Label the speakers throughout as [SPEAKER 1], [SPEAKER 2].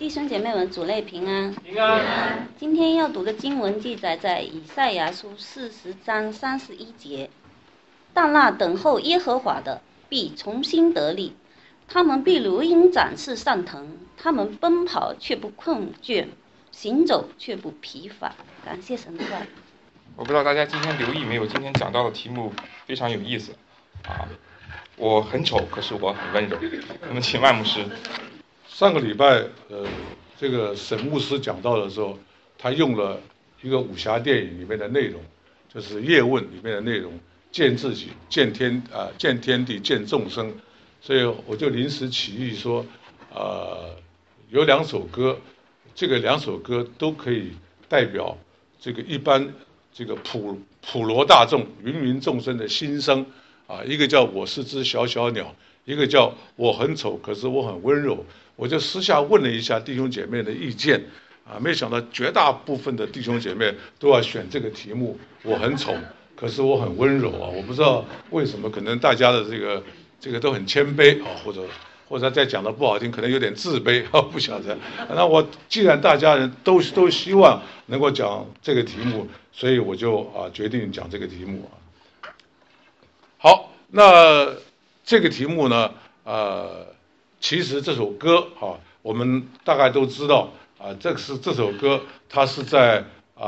[SPEAKER 1] 弟兄姐妹们，主内平安。
[SPEAKER 2] 平安。
[SPEAKER 1] 今天要读的经文记载在以赛亚书40章31节。但那等候耶和华的，必重新得力，他们必如鹰展翅上腾，他们奔跑却不困倦，行走却不疲乏。感谢神的话。
[SPEAKER 2] 我不知道大家今天留意没有，今天讲到的题目非常有意思啊！我很丑，可是我很温柔。那么，请万牧师。
[SPEAKER 3] 上个礼拜，这个沈牧师讲到的时候，他用了一个武侠电影里面的内容，就是《叶问》里面的内容，见自己，见天地，见众生。所以我就临时起意说，有两首歌，这个两首歌都可以代表这个一般这个普罗大众、芸芸众生的心声啊。一个叫我是只小小鸟，一个叫我很丑，可是我很温柔。我就私下问了一下弟兄姐妹的意见，没想到绝大部分的弟兄姐妹都要选这个题目。我很丑，可是我很温柔啊！我不知道为什么，可能大家的这个都很谦卑啊，或者再讲的不好听，可能有点自卑啊，不晓得。那我既然大家人都希望能够讲这个题目，所以我就决定讲这个题目啊。好，那这个题目呢，其实这首歌我们大概都知道这首歌，它是在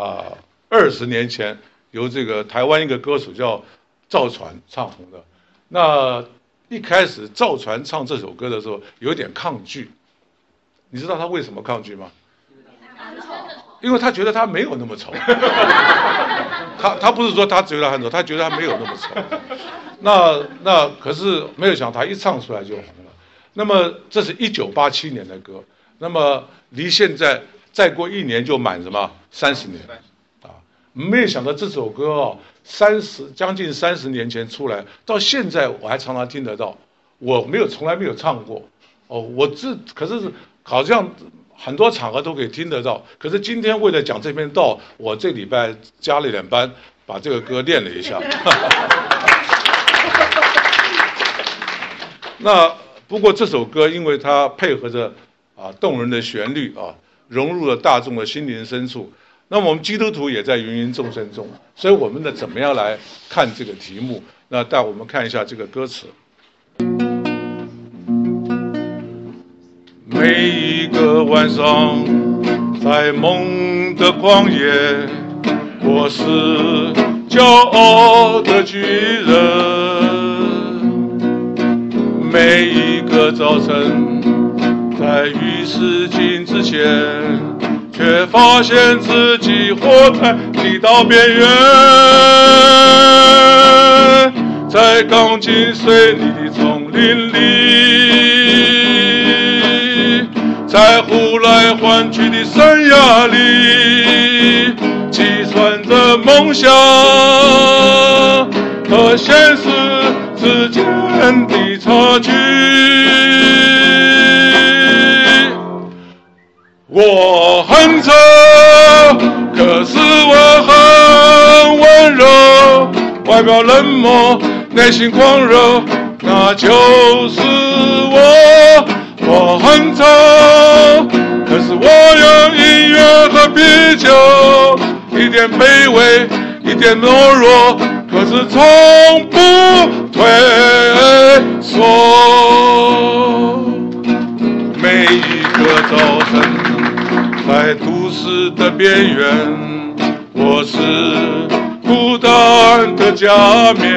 [SPEAKER 3] 20年前由这个台湾一个歌手叫赵传唱红的。那一开始赵传唱这首歌的时候有点抗拒，你知道他为什么抗拒吗？因为他觉得他没有那么丑。他不是说他觉得他很丑，他觉得他没有那么丑。那可是没有想他一唱出来就红了。那么这是1987年的歌，那么离现在再过1年就满什么30年啊！没有想到这首歌将近30年前出来，到现在我还常常听得到。我从来没有唱过可是好像很多场合都可以听得到。可是今天为了讲这篇道，我这礼拜加了点班，把这个歌练了一下。那不过这首歌因为它配合着动人的旋律融入了大众的心灵深处。那么我们基督徒也在芸芸众生中，所以我们怎么样来看这个题目？那带我们看一下这个歌词。每一个晚上，在梦的旷野，我是骄傲的巨人。每一个早晨，在浴室镜之前，却发现自己活在地道边缘，在钢筋水泥的丛林里，在呼来唤去的生涯里，计算着梦想和现实之间的差距。我很丑，可是我很温柔，外表冷漠，内心狂热，那就是我。我很丑，可是我用音乐和啤酒，一点卑微，一点懦弱，可是从不退缩。每一个早晨，在都市的边缘，我是孤单的假面。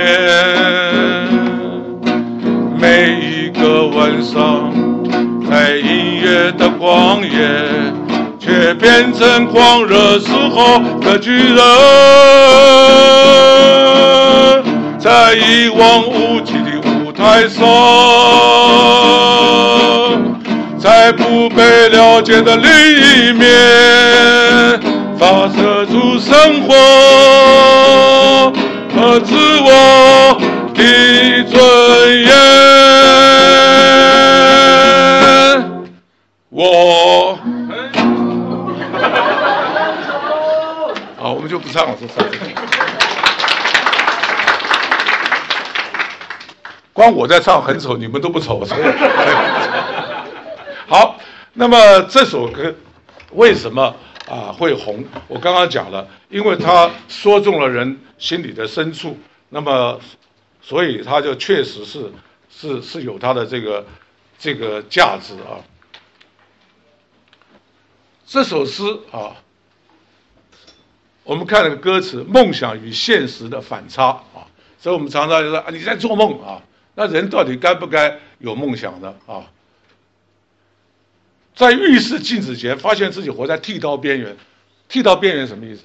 [SPEAKER 3] 每一个晚上，在音乐的旷野，却变成狂热时候的巨人。在一望无际的舞台上，在不被了解的另一面，发射出生活和自我的尊严。好，我们就不唱了，就唱。光我在唱很丑，你们都不丑，所以好。 那么这首歌为什么会红？我刚刚讲了，因为它说中了人心里的深处，那么所以它就确实是有它的这个价值啊。这首诗啊，我们看了个歌词，梦想与现实的反差啊，所以我们常常就说你在做梦啊，那人到底该不该有梦想呢啊？在浴室镜子前，发现自己活在剃刀边缘。剃刀边缘什么意思？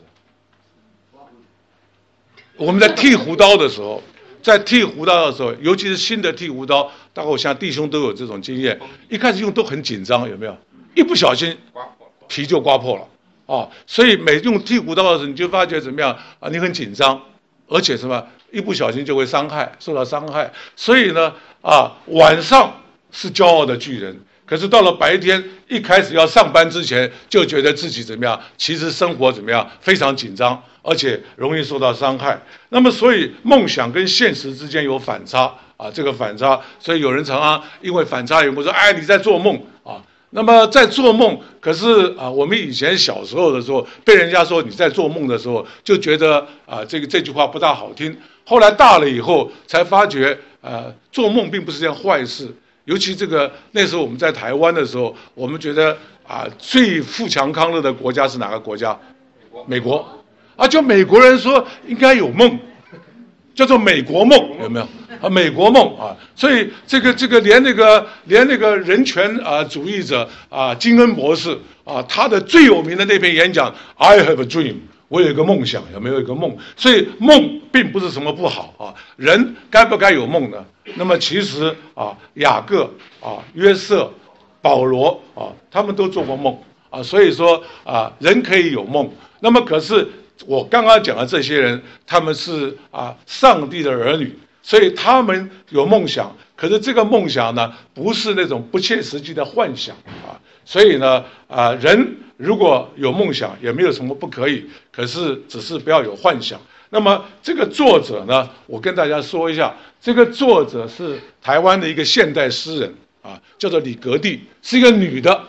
[SPEAKER 3] 我们在剃胡刀的时候，尤其是新的剃胡刀，大概我想弟兄都有这种经验，一开始用都很紧张，有没有？一不小心皮就刮破了啊！所以每用剃胡刀的时候，你就发觉怎么样啊？你很紧张，而且什么一不小心就会受到伤害。所以呢晚上是骄傲的巨人。可是到了白天，一开始要上班之前，就觉得自己怎么样？其实生活怎么样？非常紧张，而且容易受到伤害。那么，所以梦想跟现实之间有反差啊，这个反差，所以有人常常因为反差，有人说：“哎，你在做梦啊。”那么在做梦，可是我们以前小时候的时候，被人家说你在做梦的时候，就觉得这句话不大好听。后来大了以后，才发觉做梦并不是件坏事。尤其那时候我们在台湾的时候，我们觉得最富强康乐的国家是哪个国家？美国。就美国人说应该有梦，叫做美国梦，有没有？美国梦所以这个连那个人权主义者金恩博士他的最有名的那篇演讲 ，I have a dream。我有一个梦想，有没有一个梦？所以梦并不是什么不好人该不该有梦呢？那么其实雅各约瑟、保罗他们都做过梦所以说人可以有梦。那么可是我刚刚讲的这些人，他们是上帝的儿女，所以他们有梦想。可是这个梦想呢，不是那种不切实际的幻想所以呢人如果有梦想，也没有什么不可以，可是只是不要有幻想。那么这个作者呢，我跟大家说一下，这个作者是台湾的一个现代诗人叫做李格弟，是一个女的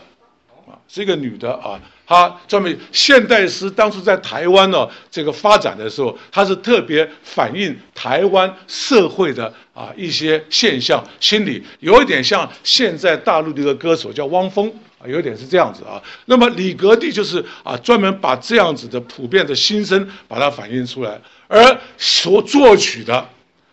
[SPEAKER 3] 她专门现代诗当初在台湾这个发展的时候，她是特别反映台湾社会的一些现象心理，有一点像现在大陆的一个歌手叫汪峰有点是这样子那么李格弟就是专门把这样子的普遍的心声把它反映出来，而所作曲的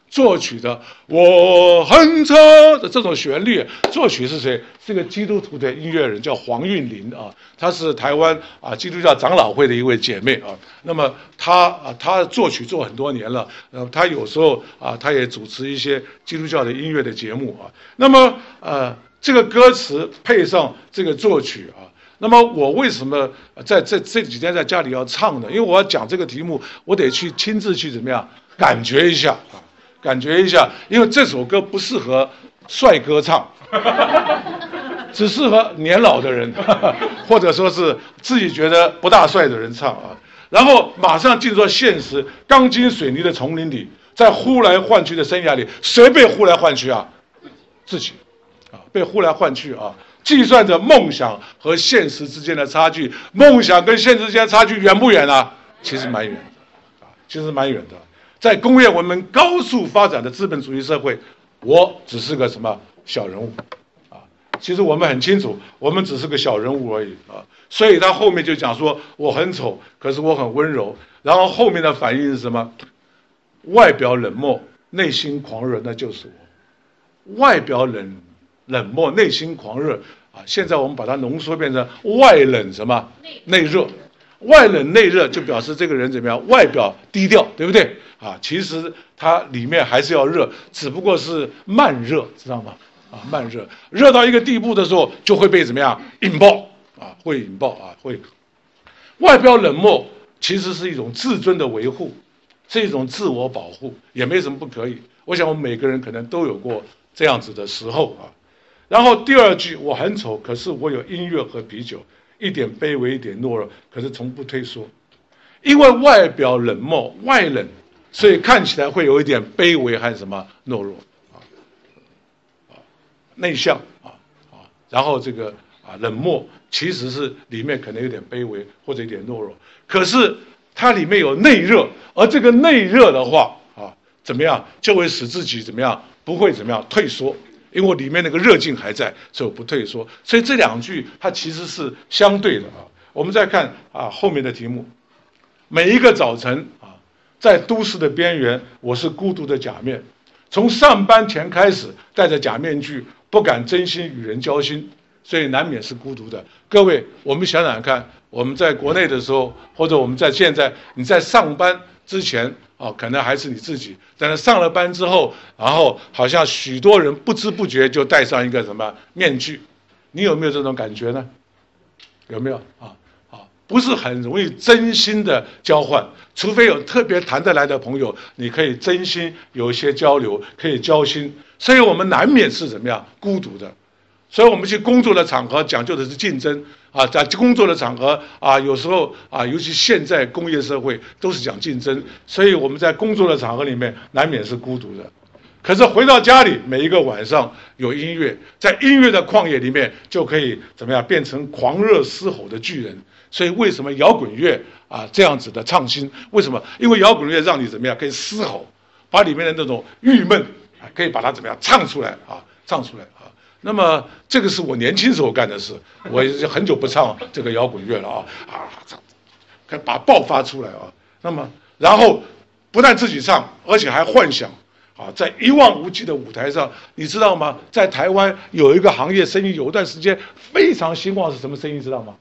[SPEAKER 3] 我很丑的这种旋律，作曲是谁？是个基督徒的音乐人叫黄韵玲她是台湾基督教长老会的一位姐妹那么她作曲做很多年了，她有时候她也主持一些基督教的音乐的节目那么这个歌词配上这个作曲那么我为什么在这几天在家里要唱呢？因为我要讲这个题目，我得去亲自去怎么样感觉一下因为这首歌不适合帅哥唱只适合年老的人或者说是自己觉得不大帅的人唱然后马上进入到现实钢筋水泥的丛林里，在呼来唤去的生涯里，谁被呼来唤去自己被呼来唤去计算着梦想和现实之间的差距，梦想跟现实之间的差距远不远其实蛮远的在工业文明高速发展的资本主义社会，我只是个什么小人物其实我们很清楚，我们只是个小人物而已所以他后面就讲说我很丑，可是我很温柔。然后后面的反应是什么？外表冷漠，内心狂热，那就是我。外表冷漠，内心狂热现在我们把它浓缩变成外冷什么内热。外冷内热就表示这个人怎么样？外表低调，对不对其实他里面还是要热，只不过是慢热，知道吗慢热，热到一个地步的时候就会被怎么样引爆会引爆会。外表冷漠其实是一种自尊的维护，是一种自我保护，也没什么不可以。我想我们每个人可能都有过这样子的时候然后第二句，我很丑，可是我有音乐和啤酒，一点卑微，一点懦弱，可是从不退缩。因为外表冷漠，外冷，所以看起来会有一点卑微和什么懦弱内向然后这个冷漠，其实是里面可能有点卑微或者有点懦弱。可是它里面有内热，而这个内热的话怎么样就会使自己怎么样不会怎么样退缩，因为我里面那个热劲还在，所以我不退缩。所以这两句它其实是相对的我们再看后面的题目，每一个早晨在都市的边缘，我是孤独的假面，从上班前开始戴着假面具，不敢真心与人交心，所以难免是孤独的。各位，我们想想看，我们在国内的时候，或者我们在现在，你在上班之前可能还是你自己，但是上了班之后，然后好像许多人不知不觉就戴上一个什么面具，你有没有这种感觉呢？有没有不是很容易真心的交换，除非有特别谈得来的朋友，你可以真心有一些交流，可以交心。所以我们难免是怎么样孤独的。所以我们去工作的场合讲究的是竞争在工作的场合有时候尤其现在工业社会都是讲竞争，所以我们在工作的场合里面难免是孤独的。可是回到家里，每一个晚上有音乐，在音乐的旷野里面就可以怎么样变成狂热嘶吼的巨人。所以为什么摇滚乐这样子的唱新？为什么？因为摇滚乐让你怎么样可以嘶吼，把里面的那种郁闷可以把它怎么样唱出来唱出来那么这个是我年轻时候干的事，我已经很久不唱这个摇滚乐了可以把它爆发出来那么然后不但自己唱，而且还幻想在一望无际的舞台上，你知道吗？在台湾有一个行业生意，有一段时间非常兴旺，是什么生意知道吗？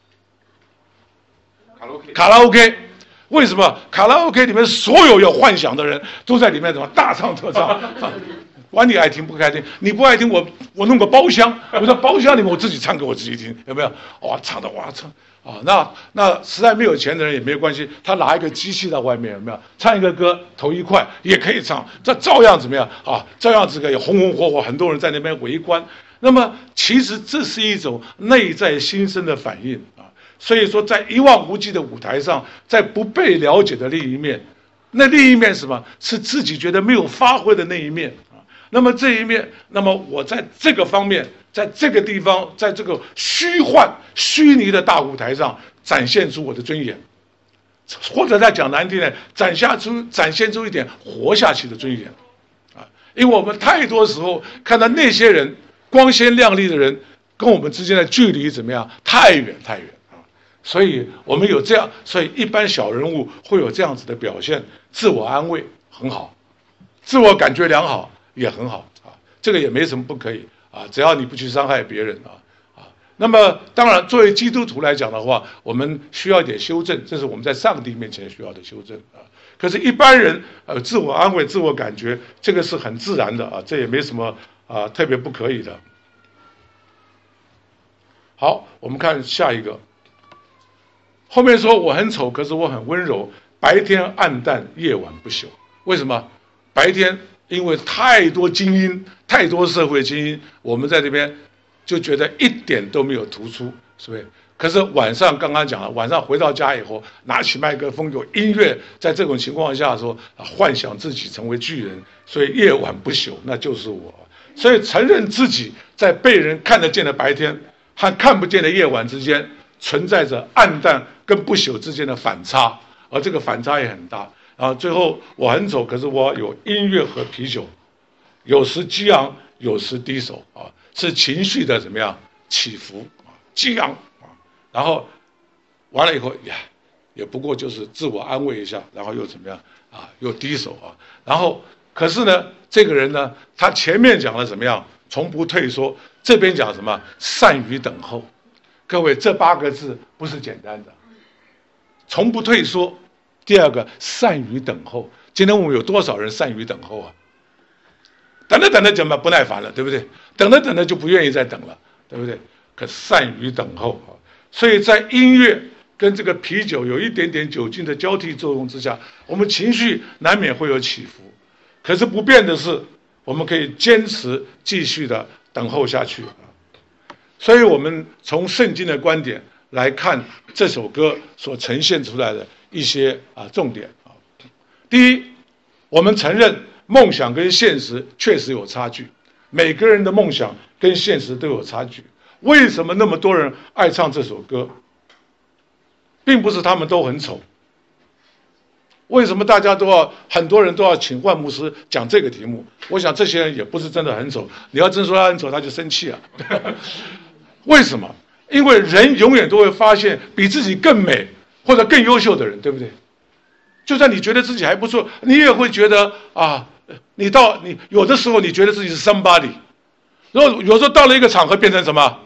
[SPEAKER 3] 卡拉 OK。为什么卡拉 OK 里面所有有幻想的人都在里面怎么大唱特唱管你爱听不爱听，你不爱听我弄个包厢，我在包厢里面我自己唱给我自己听，有没有？唱的唱那实在没有钱的人也没有关系，他拿一个机器在外面，有没有？唱一个歌投1块也可以唱，这照样怎么样照样可以红红火火，很多人在那边围观。那么其实这是一种内在心声的反应所以说在一望无际的舞台上，在不被了解的另一面，那另一面是什么？是自己觉得没有发挥的那一面那么这一面，那么我在这个方面，在这个地方，在这个虚拟的大舞台上展现出我的尊严，或者再讲难听点，展现出一点活下去的尊严因为我们太多时候看到那些人光鲜亮丽的人，跟我们之间的距离怎么样？太远太远所以我们有这样，所以一般小人物会有这样子的表现，自我安慰很好，自我感觉良好也很好这个也没什么不可以只要你不去伤害别人那么当然，作为基督徒来讲的话，我们需要一点修正，这是我们在上帝面前需要的修正可是，一般人自我安慰、自我感觉，这个是很自然的这也没什么特别不可以的。好，我们看下一个。后面说我很丑，可是我很温柔，白天暗淡，夜晚不朽。为什么？白天因为太多精英，太多社会精英，我们在这边就觉得一点都没有突出，是不是？可是晚上刚刚讲了，晚上回到家以后，拿起麦克风有音乐，在这种情况下说幻想自己成为巨人，所以夜晚不朽，那就是我。所以承认自己在被人看得见的白天和看不见的夜晚之间存在着暗淡跟不朽之间的反差，而这个反差也很大。然后最后我很丑，可是我有音乐和啤酒，有时激昂，有时低手是情绪的怎么样起伏激昂然后完了以后也不过就是自我安慰一下，然后又怎么样又低手然后可是呢，这个人呢，他前面讲了怎么样，从不退缩，这边讲什么善于等候。各位，这8个字不是简单的，从不退缩。第二个，善于等候。今天我们有多少人善于等候等着等着怎么不耐烦了，对不对？等着等着就不愿意再等了，对不对？可善于等候所以在音乐跟这个啤酒有一点点酒精的交替作用之下，我们情绪难免会有起伏。可是不变的是，我们可以坚持继续的等候下去所以我们从圣经的观点来看这首歌所呈现出来的一些重点第一，我们承认梦想跟现实确实有差距，每个人的梦想跟现实都有差距。 为什么那么多人爱唱这首歌？并不是他们都很丑。为什么大家很多人都要请万牧师讲这个题目？我想这些人也不是真的很丑。你要真说他很丑，他就生气了。为什么？因为人永远都会发现比自己更美或者更优秀的人，对不对？就算你觉得自己还不错，你也会觉得啊，你有的时候你觉得自己是 somebody， 然后有时候到了一个场合变成什么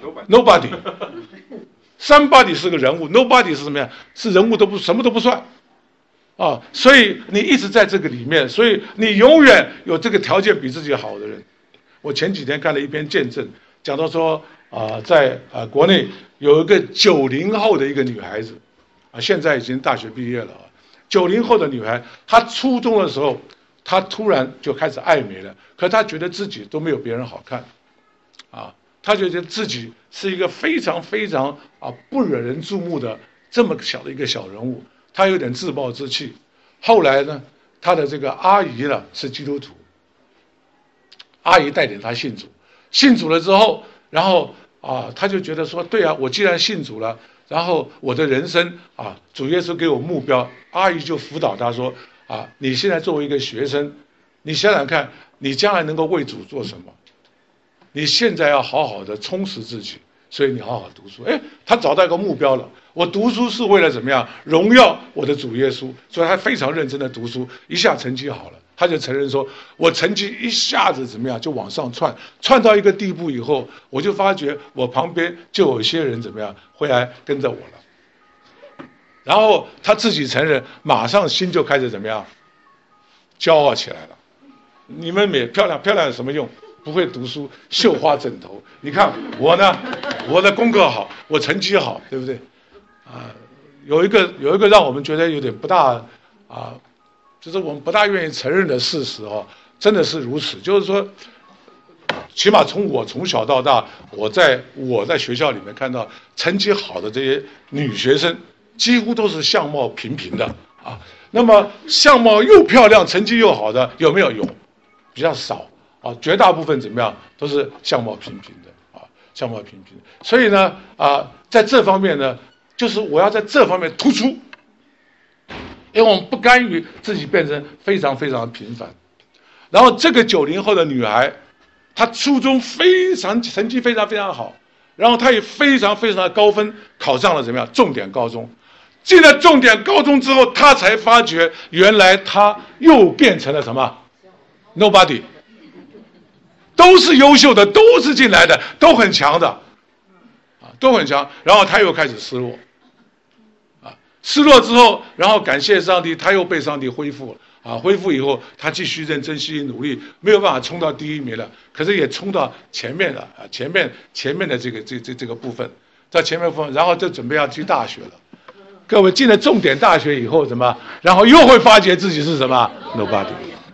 [SPEAKER 3] nobody。somebody 是个人物 ，nobody 是什么呀？是人物什么都不算。啊，所以你一直在这个里面，所以你永远有这个条件比自己好的人。我前几天看了一篇见证，讲到说在国内有一个90后的一个女孩子，现在已经大学毕业了。90后的女孩，她初中的时候，她突然就开始爱美了，可她觉得自己都没有别人好看，她觉得自己是一个非常非常不惹人注目的这么小的一个小人物。他有点自暴自弃，后来呢，他的这个阿姨呢是基督徒，阿姨带领他信主，信主了之后，然后他就觉得说，对啊，我既然信主了，然后我的人生主耶稣给我目标，阿姨就辅导他说，你现在作为一个学生，你想想看，你将来能够为主做什么？你现在要好好的充实自己，所以你好好读书。他找到一个目标了。我读书是为了怎么样荣耀我的主耶稣，所以他非常认真的读书，一下成绩好了，他就承认说，我成绩一下子怎么样就往上窜到一个地步以后，我就发觉我旁边就有些人怎么样会来跟着我了，然后他自己承认，马上心就开始怎么样骄傲起来了。你们漂亮有什么用？不会读书，绣花枕头。你看我呢，我的功课好，我成绩好，对不对？有一个让我们觉得有点不大就是我们不大愿意承认的事实真的是如此。就是说，起码我从小到大，我在学校里面看到成绩好的这些女学生，几乎都是相貌平平的那么相貌又漂亮、成绩又好的有没有？有，比较少绝大部分怎么样都是相貌平平的相貌平平。所以呢在这方面呢。就是我要在这方面突出，因为我们不甘于自己变成非常非常平凡。然后这个90后的女孩，她初中成绩非常非常好，然后她也非常非常的高分考上了怎么样重点高中。进了重点高中之后，她才发觉原来她又变成了什么 nobody， 都是优秀的，都是进来的，都很强的都很强。然后她又开始失落。失落之后，然后感谢上帝，他又被上帝恢复了恢复以后，他继续认真、细心努力，没有办法冲到第一名了，可是也冲到前面了前面的这个部分，在前面部分，然后就准备要去大学了。各位进了重点大学以后，什么？然后又会发觉自己是什么 nobody。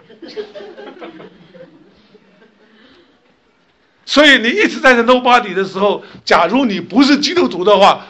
[SPEAKER 3] 所以你一直在这 nobody 的时候，假如你不是基督徒的话，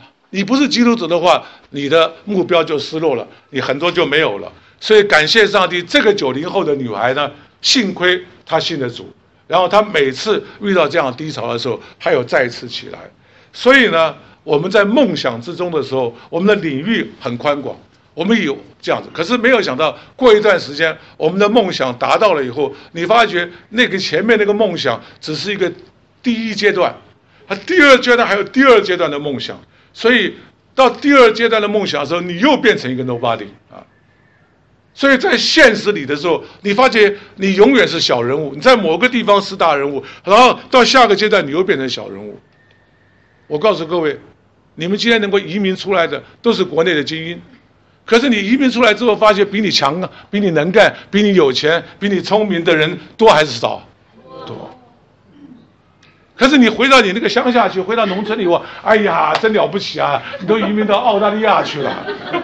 [SPEAKER 3] 你的目标就失落了，你很多就没有了。所以感谢上帝，这个90后的女孩呢，幸亏她信了主，然后她每次遇到这样低潮的时候，她有再一次起来。所以呢，我们在梦想之中的时候，我们的领域很宽广，我们有这样子。可是没有想到，过一段时间，我们的梦想达到了以后，你发觉那个前面那个梦想只是一个第一阶段，第二阶段还有第二阶段的梦想。所以到第二阶段的梦想的时候，你又变成一个 nobody 所以在现实里的时候，你发觉你永远是小人物，你在某个地方是大人物，然后到下个阶段你又变成小人物。我告诉各位，你们今天能够移民出来的都是国内的精英，可是你移民出来之后，发现比你强比你能干、比你有钱、比你聪明的人多还是少？多。可是你回到你那个乡下去，回到农村里，哎呀，真了不起啊！你都移民到澳大利亚去了，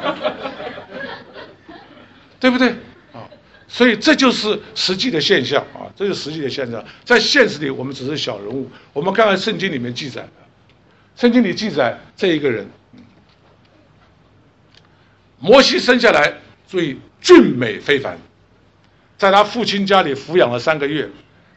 [SPEAKER 3] 对不对？所以这就是实际的现象这就是实际的现象。在现实里，我们只是小人物。我们看看圣经里面记载，圣经里记载这一个人，摩西生下来，所以俊美非凡，在他父亲家里抚养了3个月。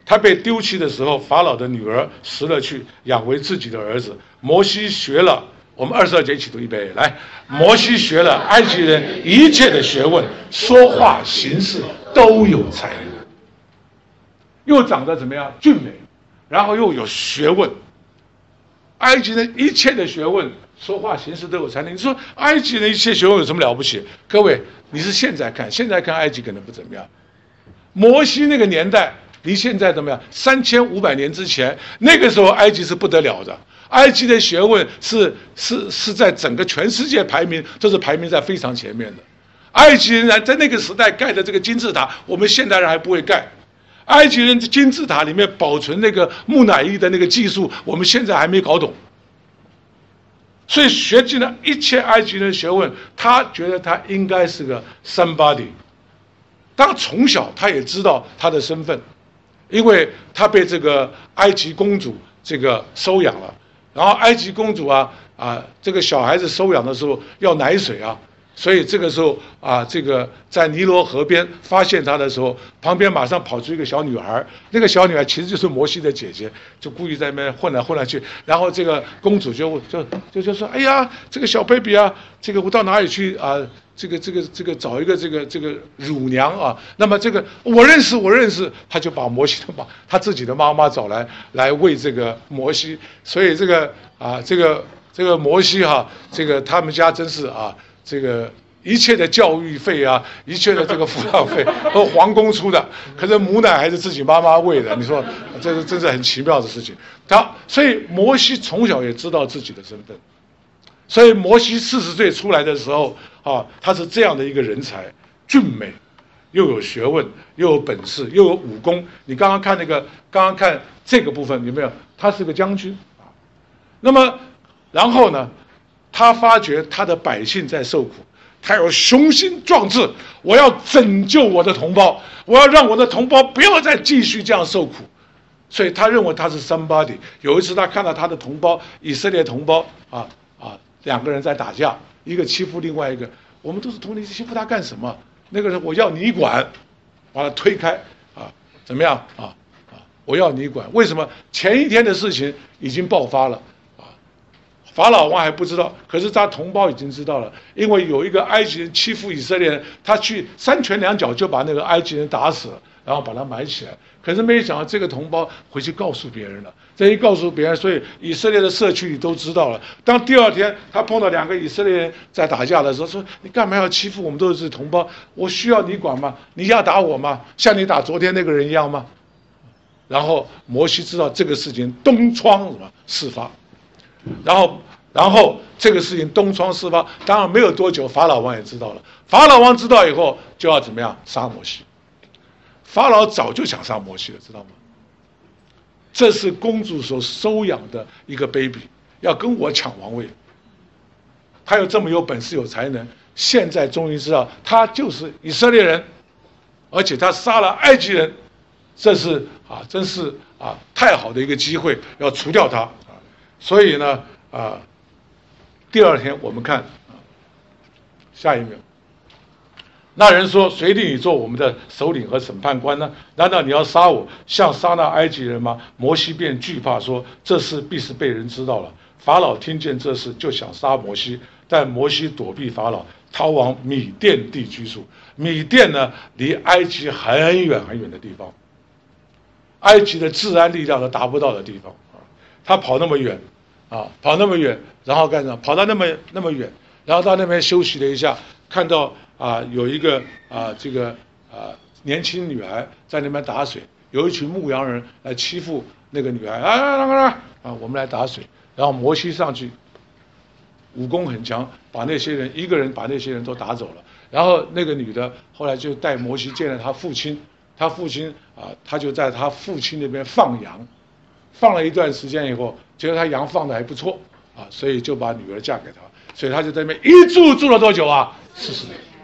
[SPEAKER 3] 他被丢弃的时候，法老的女儿拾了去，养为自己的儿子。摩西学了，我们22节一起读，预备来。摩西学了埃及人一切的学问，说话行事都有才能，又长得怎么样？俊美，然后又有学问。埃及人一切的学问，说话行事都有才能。你说埃及人一切学问有什么了不起？各位，你是现在看埃及可能不怎么样。摩西那个年代离现在怎么样？3500年之前，那个时候埃及是不得了的。埃及的学问是在整个全世界排名都是排名在非常前面的。埃及人在那个时代盖的这个金字塔，我们现代人还不会盖。埃及人金字塔里面保存那个木乃伊的那个技术，我们现在还没搞懂。所以学尽了一切埃及人的学问，他觉得他应该是个 somebody。当然从小他也知道他的身份，因为他被这个埃及公主这个收养了。然后埃及公主这个小孩子收养的时候要奶水啊，所以这个时候这个在尼罗河边发现他的时候，旁边马上跑出一个小女孩，那个小女孩其实就是摩西的姐姐，就故意在那边混来去，然后这个公主就说，哎呀，这个小 baby 啊，这个我到哪里去这个找一个这个乳娘啊，那么这个我认识，他就把摩西他自己的妈妈找来喂这个摩西，所以这个摩西这个他们家真是这个一切的教育费一切的这个抚养费都皇宫出的，可是母奶还是自己妈妈喂的，你说这是真是很奇妙的事情。所以摩西从小也知道自己的身份。所以摩西40岁出来的时候他是这样的一个人才，俊美，又有学问，又有本事，又有武功。你刚刚看这个部分有没有？他是个将军那么然后呢，他发觉他的百姓在受苦，他有雄心壮志，我要拯救我的同胞，我要让我的同胞不要再继续这样受苦。所以他认为他是 somebody。有一次他看到他的同胞，以色列同胞两个人在打架，一个欺负另外一个，我们都是同龄，欺负他干什么？那个人我要你管，把他推开怎么样我要你管。为什么？前一天的事情已经爆发了法老王还不知道，可是他同胞已经知道了，因为有一个埃及人欺负以色列人，他去3拳2脚就把那个埃及人打死了，然后把他埋起来。可是没想到这个同胞回去告诉别人了，这一告诉别人，所以以色列的社区里都知道了。当第2天他碰到2个以色列人在打架的时候，说你干嘛要欺负我们都是同胞？我需要你管吗？你要打我吗？像你打昨天那个人一样吗？然后摩西知道这个事情东窗事发，然后这个事情东窗事发，当然没有多久，法老王也知道了。法老王知道以后就要怎么样？杀摩西。法老早就想杀摩西了，知道吗？这是公主所收养的一个 baby， 要跟我抢王位。他有这么有本事有才能，现在终于知道他就是以色列人，而且他杀了埃及人，这是真是太好的一个机会，要除掉他所以呢第2天我们看下一秒。那人说：“谁令你做我们的首领和审判官呢？难道你要杀我，像杀那埃及人吗？”摩西便惧怕说：“这事必是被人知道了。”法老听见这事，就想杀摩西，但摩西躲避法老，逃往米甸地居住。米甸呢，离埃及很远很远的地方，埃及的治安力量都达不到的地方他跑那么远然后干什么？跑到那么远，然后到那边休息了一下，看到有一个年轻女孩在那边打水，有一群牧羊人来欺负那个女孩我们来打水。然后摩西上去，武功很强，一个人把那些人都打走了。然后那个女的后来就带摩西见了他父亲，他就在他父亲那边放羊，放了一段时间以后，觉得他羊放的还不错所以就把女儿嫁给他。所以他就在那边一住了多久40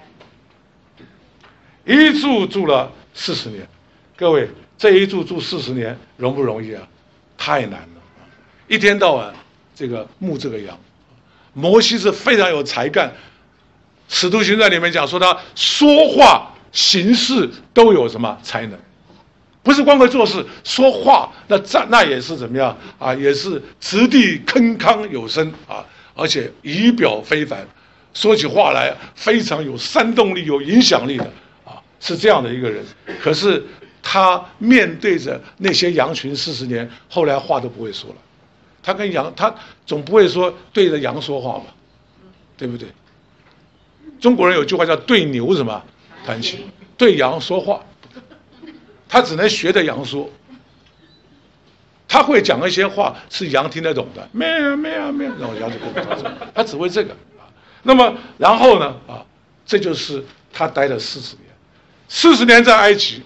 [SPEAKER 3] 年，一住了40年。各位，这一住40年容不容易太难了一天到晚牧这个羊。摩西是非常有才干，使徒行传里面讲说他说话行事都有什么才能不是光会做事，说话那也是怎么样啊？也是掷地铿锵有声啊，而且仪表非凡，说起话来非常有煽动力、有影响力的啊，是这样的一个人。可是他面对着那些羊群40年，后来话都不会说了。他跟羊，他总不会说对着羊说话嘛，对不对？中国人有句话叫对牛什么弹琴，对羊说话。他只能学着羊说，他会讲一些话是羊听得懂的，咩啊咩啊咩，然后羊就跟着他说，他只会这个。那么然后呢啊，这就是他待了40年，40年在埃及，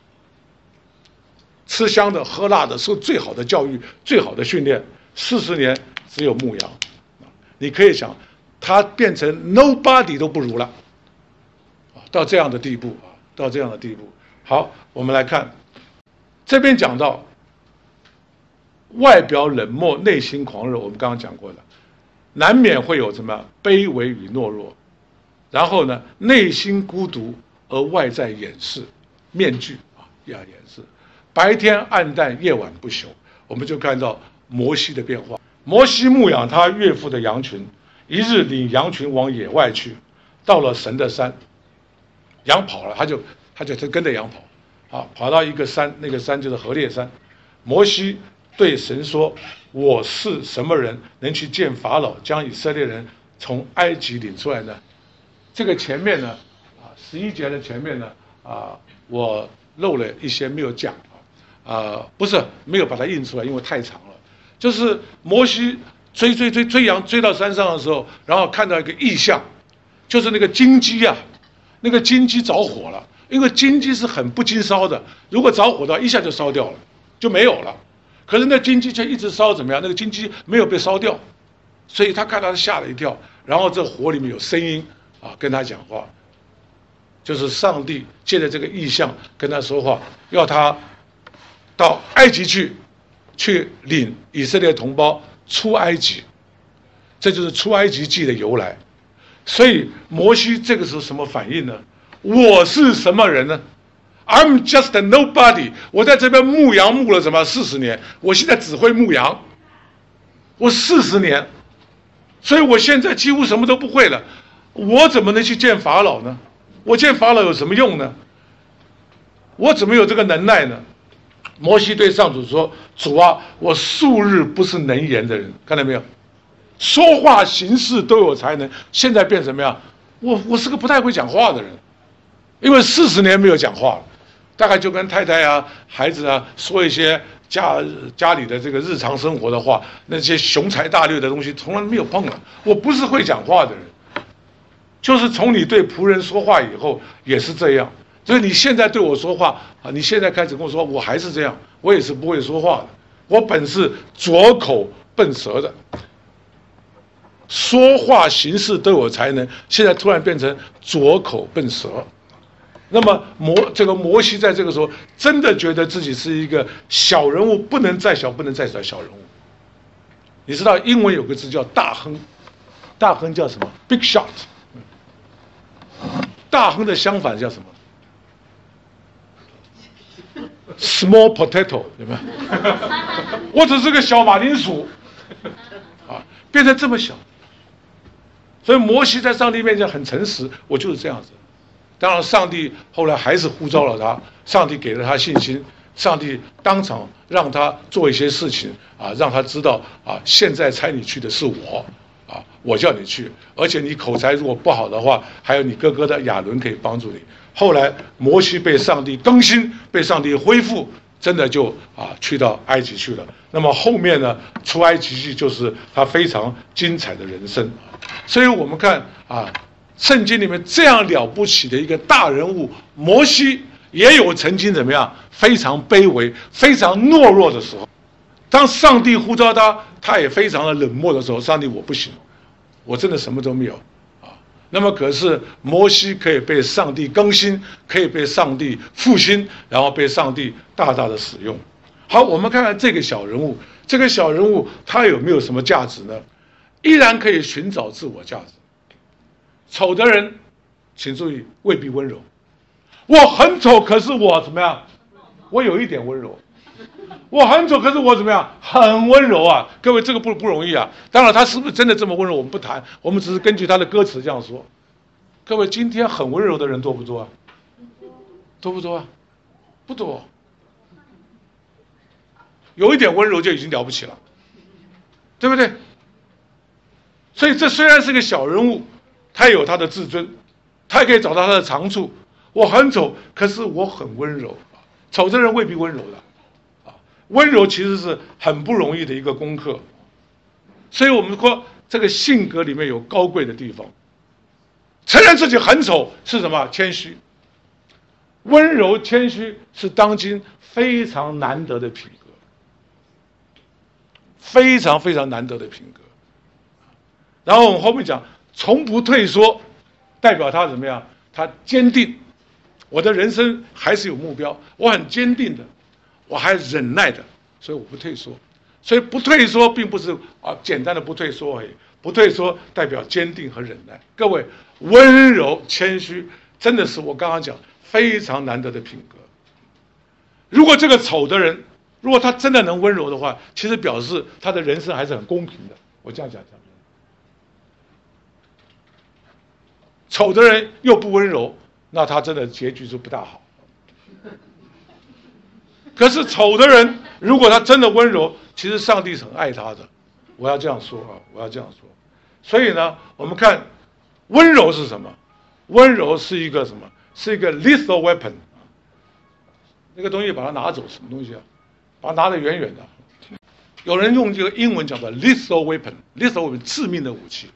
[SPEAKER 3] 吃香的喝辣的，受最好的教育、最好的训练，40年只有牧羊，你可以想，他变成 nobody 都不如了，到这样的地步啊，到这样的地步。好，我们来看，这边讲到外表冷漠，内心狂热，我们刚刚讲过的，难免会有什么卑微与懦弱，然后呢，内心孤独而外在掩饰，面具啊要掩饰，白天暗淡，夜晚不休。我们就看到摩西的变化。摩西牧养他岳父的羊群，一日领羊群往野外去，到了神的山，羊跑了，他就跟着羊跑，啊，跑到一个山，那个山就是何烈山。摩西对神说：“我是什么人，能去见法老，将以色列人从埃及领出来呢？”这个前面呢，啊，11节的前面呢，啊，我漏了一些没有讲，不是没有把它印出来，因为太长了。就是摩西追羊追到山上的时候，然后看到一个异象，就是那个金鸡啊，那个金鸡着火了。因为金鸡是很不经烧的，如果着火的话，一下就烧掉了，就没有了。可是那金鸡却一直烧，怎么样？那个金鸡没有被烧掉，所以他看到他吓了一跳。然后这火里面有声音啊，跟他讲话，就是上帝借着这个异象跟他说话，要他到埃及去领以色列同胞出埃及，这就是出埃及记的由来。所以摩西这个时候什么反应呢？我是什么人呢？ I'm just a nobody。我在这边牧羊牧了什么40年，我现在只会牧羊，我40年，所以我现在几乎什么都不会了。我怎么能去见法老呢？我见法老有什么用呢？我怎么有这个能耐呢？摩西对上主说：“主啊，我素日不是能言的人，看到没有？说话行事都有才能，现在变什么样？我是个不太会讲话的人。”因为40年没有讲话了，大概就跟太太啊、孩子啊说一些家里的这个日常生活的话，那些雄才大略的东西从来没有碰了。我不是会讲话的人，就是从你对仆人说话以后也是这样。就是你现在对我说话啊，你现在开始跟我说，我还是这样，我也是不会说话的。我本是拙口笨舌的，说话行事都有才能，现在突然变成拙口笨舌。那么摩西在这个时候真的觉得自己是一个小人物，不能再小，不能再小小人物。你知道英文有个字叫大亨，大亨叫什么 ？Big shot。大亨的相反叫什么 ？Small potato， 有没有？我只是个小马铃薯，啊，变成这么小。所以摩西在上帝面前很诚实，我就是这样子。当然，上帝后来还是呼召了他，上帝给了他信心，上帝当场让他做一些事情啊，让他知道啊，现在差你去的是我，啊，我叫你去，而且你口才如果不好的话，还有你哥哥的亚伦可以帮助你。后来摩西被上帝更新，被上帝恢复，真的就去到埃及去了。那么后面呢，出埃及记就是他非常精彩的人生。所以我们看啊。圣经里面这样了不起的一个大人物摩西，也有曾经怎么样非常卑微、非常懦弱的时候。当上帝呼召他，他也非常的冷漠的时候，上帝我不行，我真的什么都没有啊。那么可是摩西可以被上帝更新，可以被上帝复兴，然后被上帝大大的使用。好，我们看看这个小人物，这个小人物他有没有什么价值呢？依然可以寻找自我价值。丑的人，请注意，未必温柔。我很丑，可是我怎么样？ 我有一点温柔。我很丑，可是我怎么样？很温柔啊！各位，这个不容易啊。当然，他是不是真的这么温柔，我们不谈，我们只是根据他的歌词这样说。各位，今天很温柔的人多不多啊？多不多啊？不多。有一点温柔就已经了不起了，对不对？所以这虽然是个小人物，他有他的自尊，他也可以找到他的长处。我很丑，可是我很温柔。丑的人未必温柔的。温柔其实是很不容易的一个功课，所以我们说这个性格里面有高贵的地方。承认自己很丑是什么？谦虚。温柔谦虚是当今非常难得的品格，非常非常难得的品格。然后我们后面讲，从不退缩，代表他怎么样？他坚定。我的人生还是有目标，我很坚定的。我还忍耐的，所以我不退缩。所以不退缩并不是简单的不退缩而已，不退缩代表坚定和忍耐。各位，温柔谦虚真的是我刚刚讲非常难得的品格。如果这个丑的人，如果他真的能温柔的话，其实表示他的人生还是很公平的。我这样讲。丑的人又不温柔，那他真的结局是不大好。可是丑的人，如果他真的温柔，其实上帝是很爱他的。我要这样说啊，我要这样说。所以呢，我们看温柔是什么？温柔是一个什么？是一个 lethal weapon。那个东西把它拿走，什么东西啊？把它拿得远远的。有人用这个英文讲的 lethal weapon，lethal weapon 致命的武器。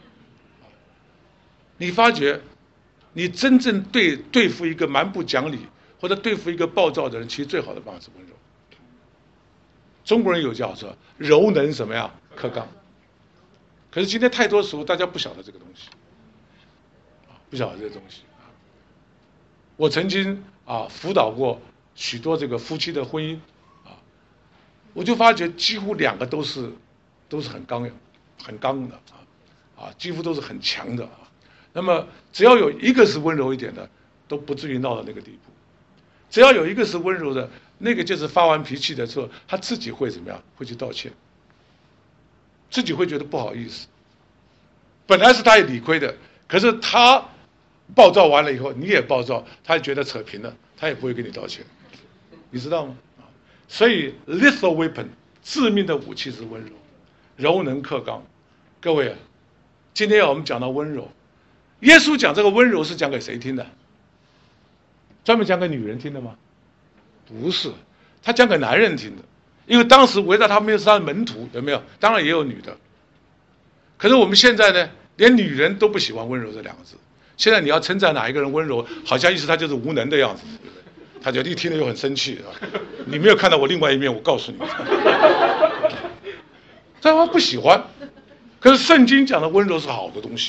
[SPEAKER 3] 你发觉，你真正对付一个蛮不讲理，或者对付一个暴躁的人，其实最好的办法是温柔。中国人有叫说柔能什么呀？克刚。可是今天太多时候大家不晓得这个东西，不晓得这个东西。我曾经辅导过许多这个夫妻的婚姻，我就发觉几乎两个都是很刚的几乎都是很强的那么只要有一个是温柔一点的，都不至于闹到那个地步。只要有一个是温柔的，那个就是发完脾气的时候，他自己会怎么样？会去道歉，自己会觉得不好意思。本来是他也理亏的，可是他暴躁完了以后，你也暴躁，他也觉得扯平了，他也不会跟你道歉，你知道吗？所以 lethal weapon 致命的武器是温柔，柔能克刚。各位，今天我们讲到温柔，耶稣讲这个温柔是讲给谁听的？专门讲给女人听的吗？不是，他讲给男人听的。因为当时围绕他们是他的门徒，有没有？当然也有女的。可是我们现在呢，连女人都不喜欢温柔这两个字。现在你要称赞哪一个人温柔，好像意思他就是无能的样子，对不对？他就一听了又很生气你没有看到我另外一面，我告诉你。这他不喜欢。可是圣经讲的温柔是好的东西。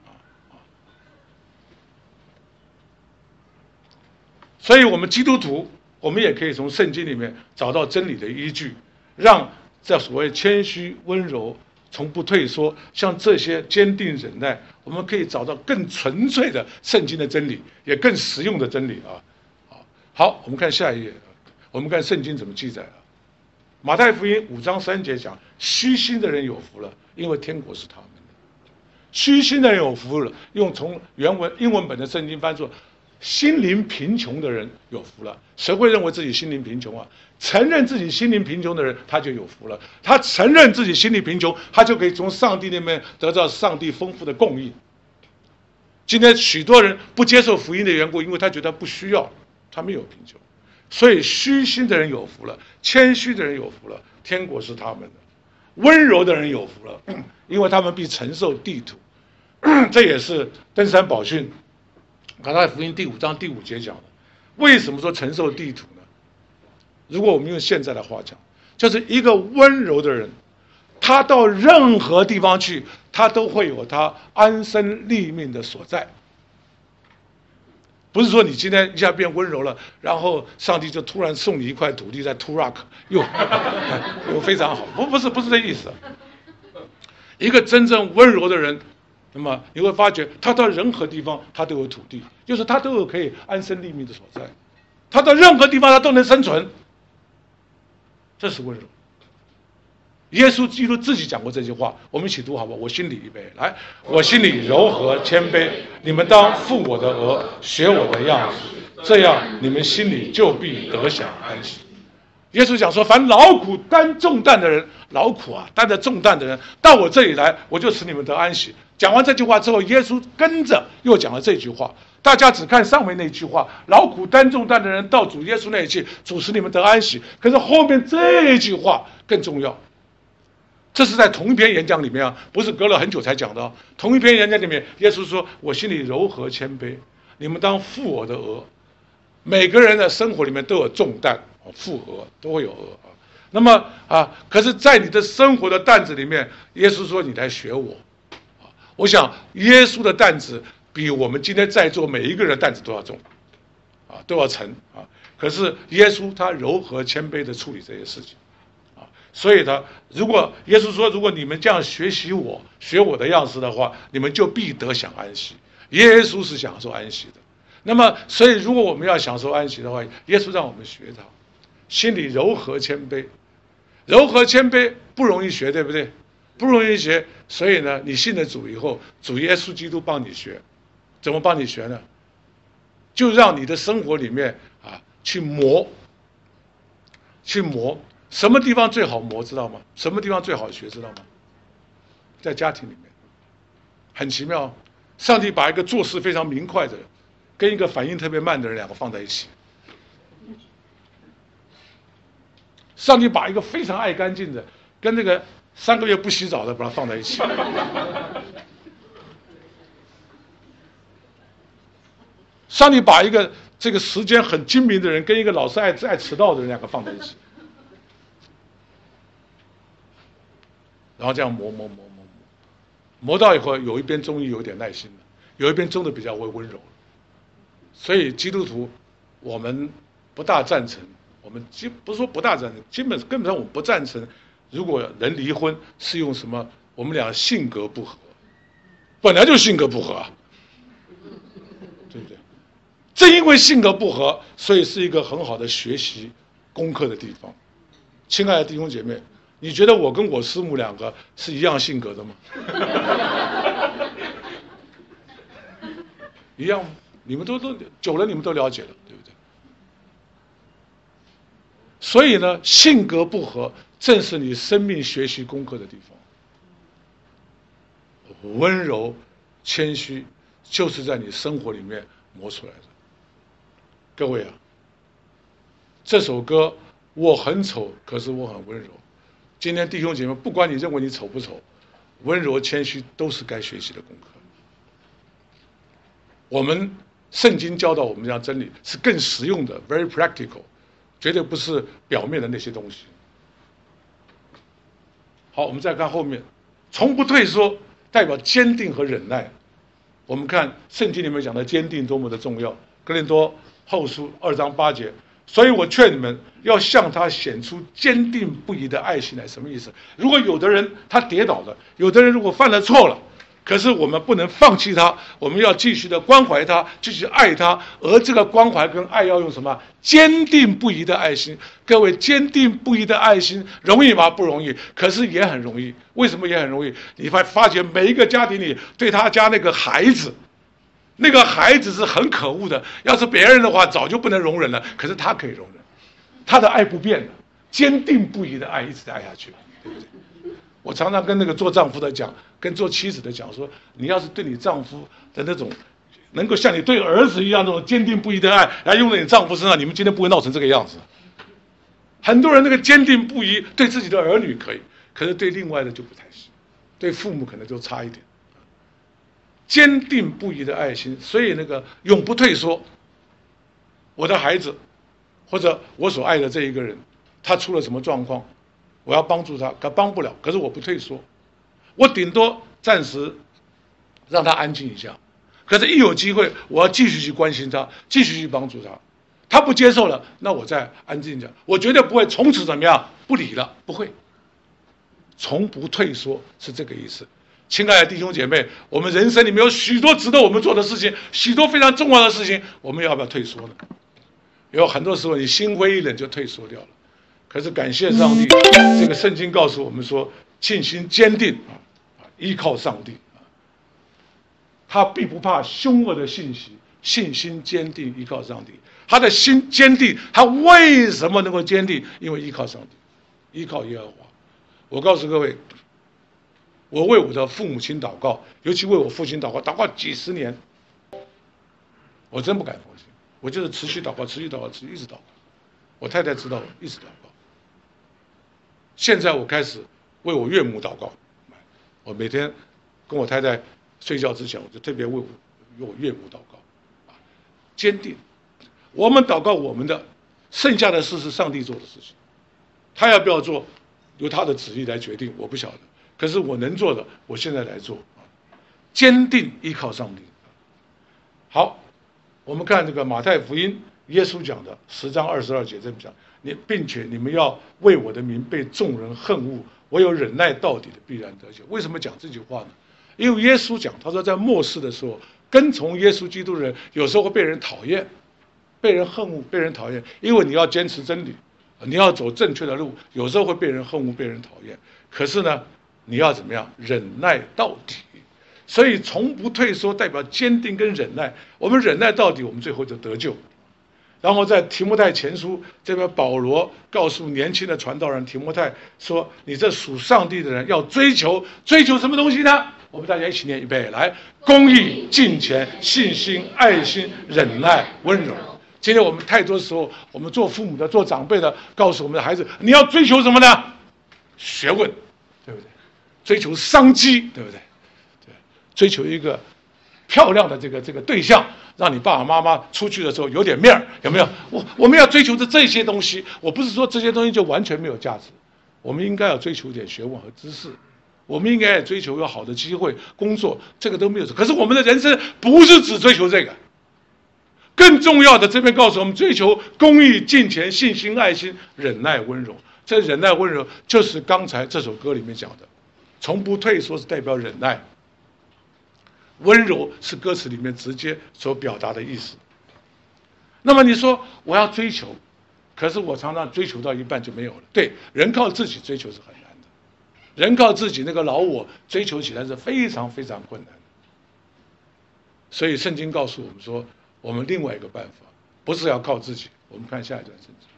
[SPEAKER 3] 所以我们基督徒，我们也可以从圣经里面找到真理的依据，让这所谓谦虚、温柔、从不退缩，像这些坚定忍耐，我们可以找到更纯粹的圣经的真理，也更实用的真理好，我们看下一页，我们看圣经怎么记载马太福音5章3节讲，虚心的人有福了，因为天国是他们的。虚心的人有福了，用从原文英文本的圣经翻作心灵贫穷的人有福了。谁会认为自己心灵贫穷啊？承认自己心灵贫穷的人，他就有福了。他承认自己心灵贫穷，他就可以从上帝那边得到上帝丰富的供应。今天许多人不接受福音的缘故，因为他觉得不需要，他没有贫穷。所以虚心的人有福了，谦虚的人有福了，天国是他们的。温柔的人有福了，因为他们必承受地土。这也是登山宝训马太福音第5章第5节讲的。为什么说承受地土呢？如果我们用现在的话讲，就是一个温柔的人，他到任何地方去，他都会有他安身立命的所在。不是说你今天一下变温柔了，然后上帝就突然送你一块土地在 Turak 又非常好，不是这意思。一个真正温柔的人，那么你会发觉他到任何地方他都有土地，就是他都有可以安身立命的所在。 他到任何地方他都能生存，这是温柔。耶稣基督自己讲过这句话，我们一起读好不好？我心里预备，来，我心里柔和谦卑，你们当负我的额，学我的样子，这样你们心里就必得享安息。耶稣讲说，凡劳苦担重担的人，劳苦啊，担着重担的人，到我这里来，我就使你们得安息。讲完这句话之后，耶稣跟着又讲了这句话。大家只看上面那句话，劳苦担重担的人到主耶稣那里去，主使你们得安息。可是后面这句话更重要，这是在同一篇演讲里面啊，不是隔了很久才讲的哦。同一篇演讲里面，耶稣说：“我心里柔和谦卑，你们当负我的额。”每个人的生活里面都有重担，负额都会有额啊。那么啊，可是，在你的生活的担子里面，耶稣说：“你来学我。”啊，我想耶稣的担子比我们今天在座每一个人的担子都要重，啊，都要沉啊。可是耶稣他柔和谦卑的处理这些事情。所以呢，如果耶稣说，如果你们这样学习我，学我的样式的话，你们就必得享安息。耶稣是享受安息的。那么，所以如果我们要享受安息的话，耶稣让我们学他，心里柔和谦卑。柔和谦卑不容易学，对不对？不容易学。所以呢，你信了主以后，主耶稣基督帮你学。怎么帮你学呢？就让你的生活里面啊去磨。什么地方最好磨，知道吗？什么地方最好学，知道吗？在家庭里面，很奇妙。上帝把一个做事非常明快的人，跟一个反应特别慢的人，两个放在一起。上帝把一个非常爱干净的，跟那个3个月不洗澡的，把它放在一起。上帝把一个这个时间很精明的人，跟一个老是爱迟到的人，两个放在一起。然后这样磨到以后，有一边终于有点耐心了，有一边真的比较温柔了。所以基督徒，我们不大赞成，我们不是说不大赞成，根本上我们不赞成，如果人离婚是用什么？我们俩性格不合，本来就性格不合啊，对不对？正因为性格不合，所以是一个很好的学习功课的地方。亲爱的弟兄姐妹，你觉得我跟我师母两个是一样性格的吗？一样吗？你们都久了，你们都了解了，对不对？所以呢，性格不合正是你生命学习功课的地方。温柔、谦虚，就是在你生活里面磨出来的。各位啊，这首歌我很丑，可是我很温柔。今天弟兄姐妹，不管你认为你丑不丑，温柔谦虚都是该学习的功课。我们圣经教导我们这样真理是更实用的 ，very practical， 绝对不是表面的那些东西。好，我们再看后面，从不退缩代表坚定和忍耐。我们看圣经里面讲的坚定多么的重要，哥林多后书2章8节。所以我劝你们要向他显出坚定不移的爱心来。什么意思？如果有的人他跌倒了，有的人如果犯了错了，可是我们不能放弃他，我们要继续的关怀他，继续爱他。而这个关怀跟爱要用什么？坚定不移的爱心。各位，坚定不移的爱心容易吗？不容易，可是也很容易。为什么也很容易？你会发觉每一个家庭里对他家那个孩子是很可恶的，要是别人的话早就不能容忍了，可是他可以容忍，他的爱不变的，坚定不移的爱一直在爱下去，对不对？我常常跟那个做丈夫的讲，跟做妻子的讲说，你要是对你丈夫的那种能够像你对儿子一样那种坚定不移的爱来用在你丈夫身上，你们今天不会闹成这个样子。很多人那个坚定不移对自己的儿女可以，可是对另外的就不太行，对父母可能就差一点。坚定不移的爱心，所以那个永不退缩。我的孩子，或者我所爱的这一个人，他出了什么状况，我要帮助他，可帮不了，可是我不退缩，我顶多暂时让他安静一下，可是一有机会，我要继续去关心他，继续去帮助他。他不接受了，那我再安静一下，我绝对不会从此怎么样不理了，不会，从不退缩是这个意思。亲爱的弟兄姐妹，我们人生里面有许多值得我们做的事情，许多非常重要的事情，我们要不要退缩呢？ 有很多时候你心灰意冷就退缩掉了。可是感谢上帝，这个圣经告诉我们说，信心坚定依靠上帝他必不怕凶恶的信息，信心坚定依靠上帝。他的心坚定，他为什么能够坚定？因为依靠上帝，依靠耶和华。我告诉各位，我为我的父母亲祷告，尤其为我父亲祷告，祷告几十年，我真不敢放弃，我就是持续祷告，持续祷告，持续一直祷告。我太太知道我一直祷告。现在我开始为我岳母祷告，我每天跟我太太睡觉之前，我就特别为我岳母祷告，坚定。我们祷告我们的，剩下的事是上帝做的事情，他要不要做，由他的旨意来决定，我不晓得。可是我能做的，我现在来做，坚定依靠上帝。好，我们看这个马太福音，耶稣讲的10章22节这么讲，并且你们要为我的名被众人恨恶，我有忍耐到底的必然得救。为什么讲这句话呢？因为耶稣讲，他说在末世的时候，跟从耶稣基督的人有时候会被人讨厌，被人恨恶，被人讨厌，因为你要坚持真理，你要走正确的路，有时候会被人恨恶，被人讨厌。可是呢，你要怎么样？忍耐到底。所以从不退缩代表坚定跟忍耐。我们忍耐到底，我们最后就得救。然后在提摩太前书这边，保罗告诉年轻的传道人提摩太说：“你这属上帝的人要追求什么东西呢？”我们大家一起念，预备来：公义、敬虔、信心、爱心、忍耐、温柔。今天我们太多时候，我们做父母的、做长辈的，告诉我们的孩子：你要追求什么呢？学问，对不对？追求商机，对不对？对，追求一个漂亮的这个对象，让你爸爸妈妈出去的时候有点面儿，有没有？我们要追求的这些东西，我不是说这些东西就完全没有价值，我们应该要追求一点学问和知识，我们应该要追求有好的机会工作，这个都没有。可是我们的人生不是只追求这个，更重要的这边告诉我们，追求公义、敬虔、信心、爱心、忍耐、温柔。这忍耐温柔就是刚才这首歌里面讲的，从不退缩是代表忍耐，温柔是歌词里面直接所表达的意思。那么你说我要追求，可是我常常追求到一半就没有了。对，人靠自己追求是很难的，人靠自己那个老我追求起来是非常非常困难的。所以圣经告诉我们说，我们另外一个办法不是要靠自己。我们看下一段圣经，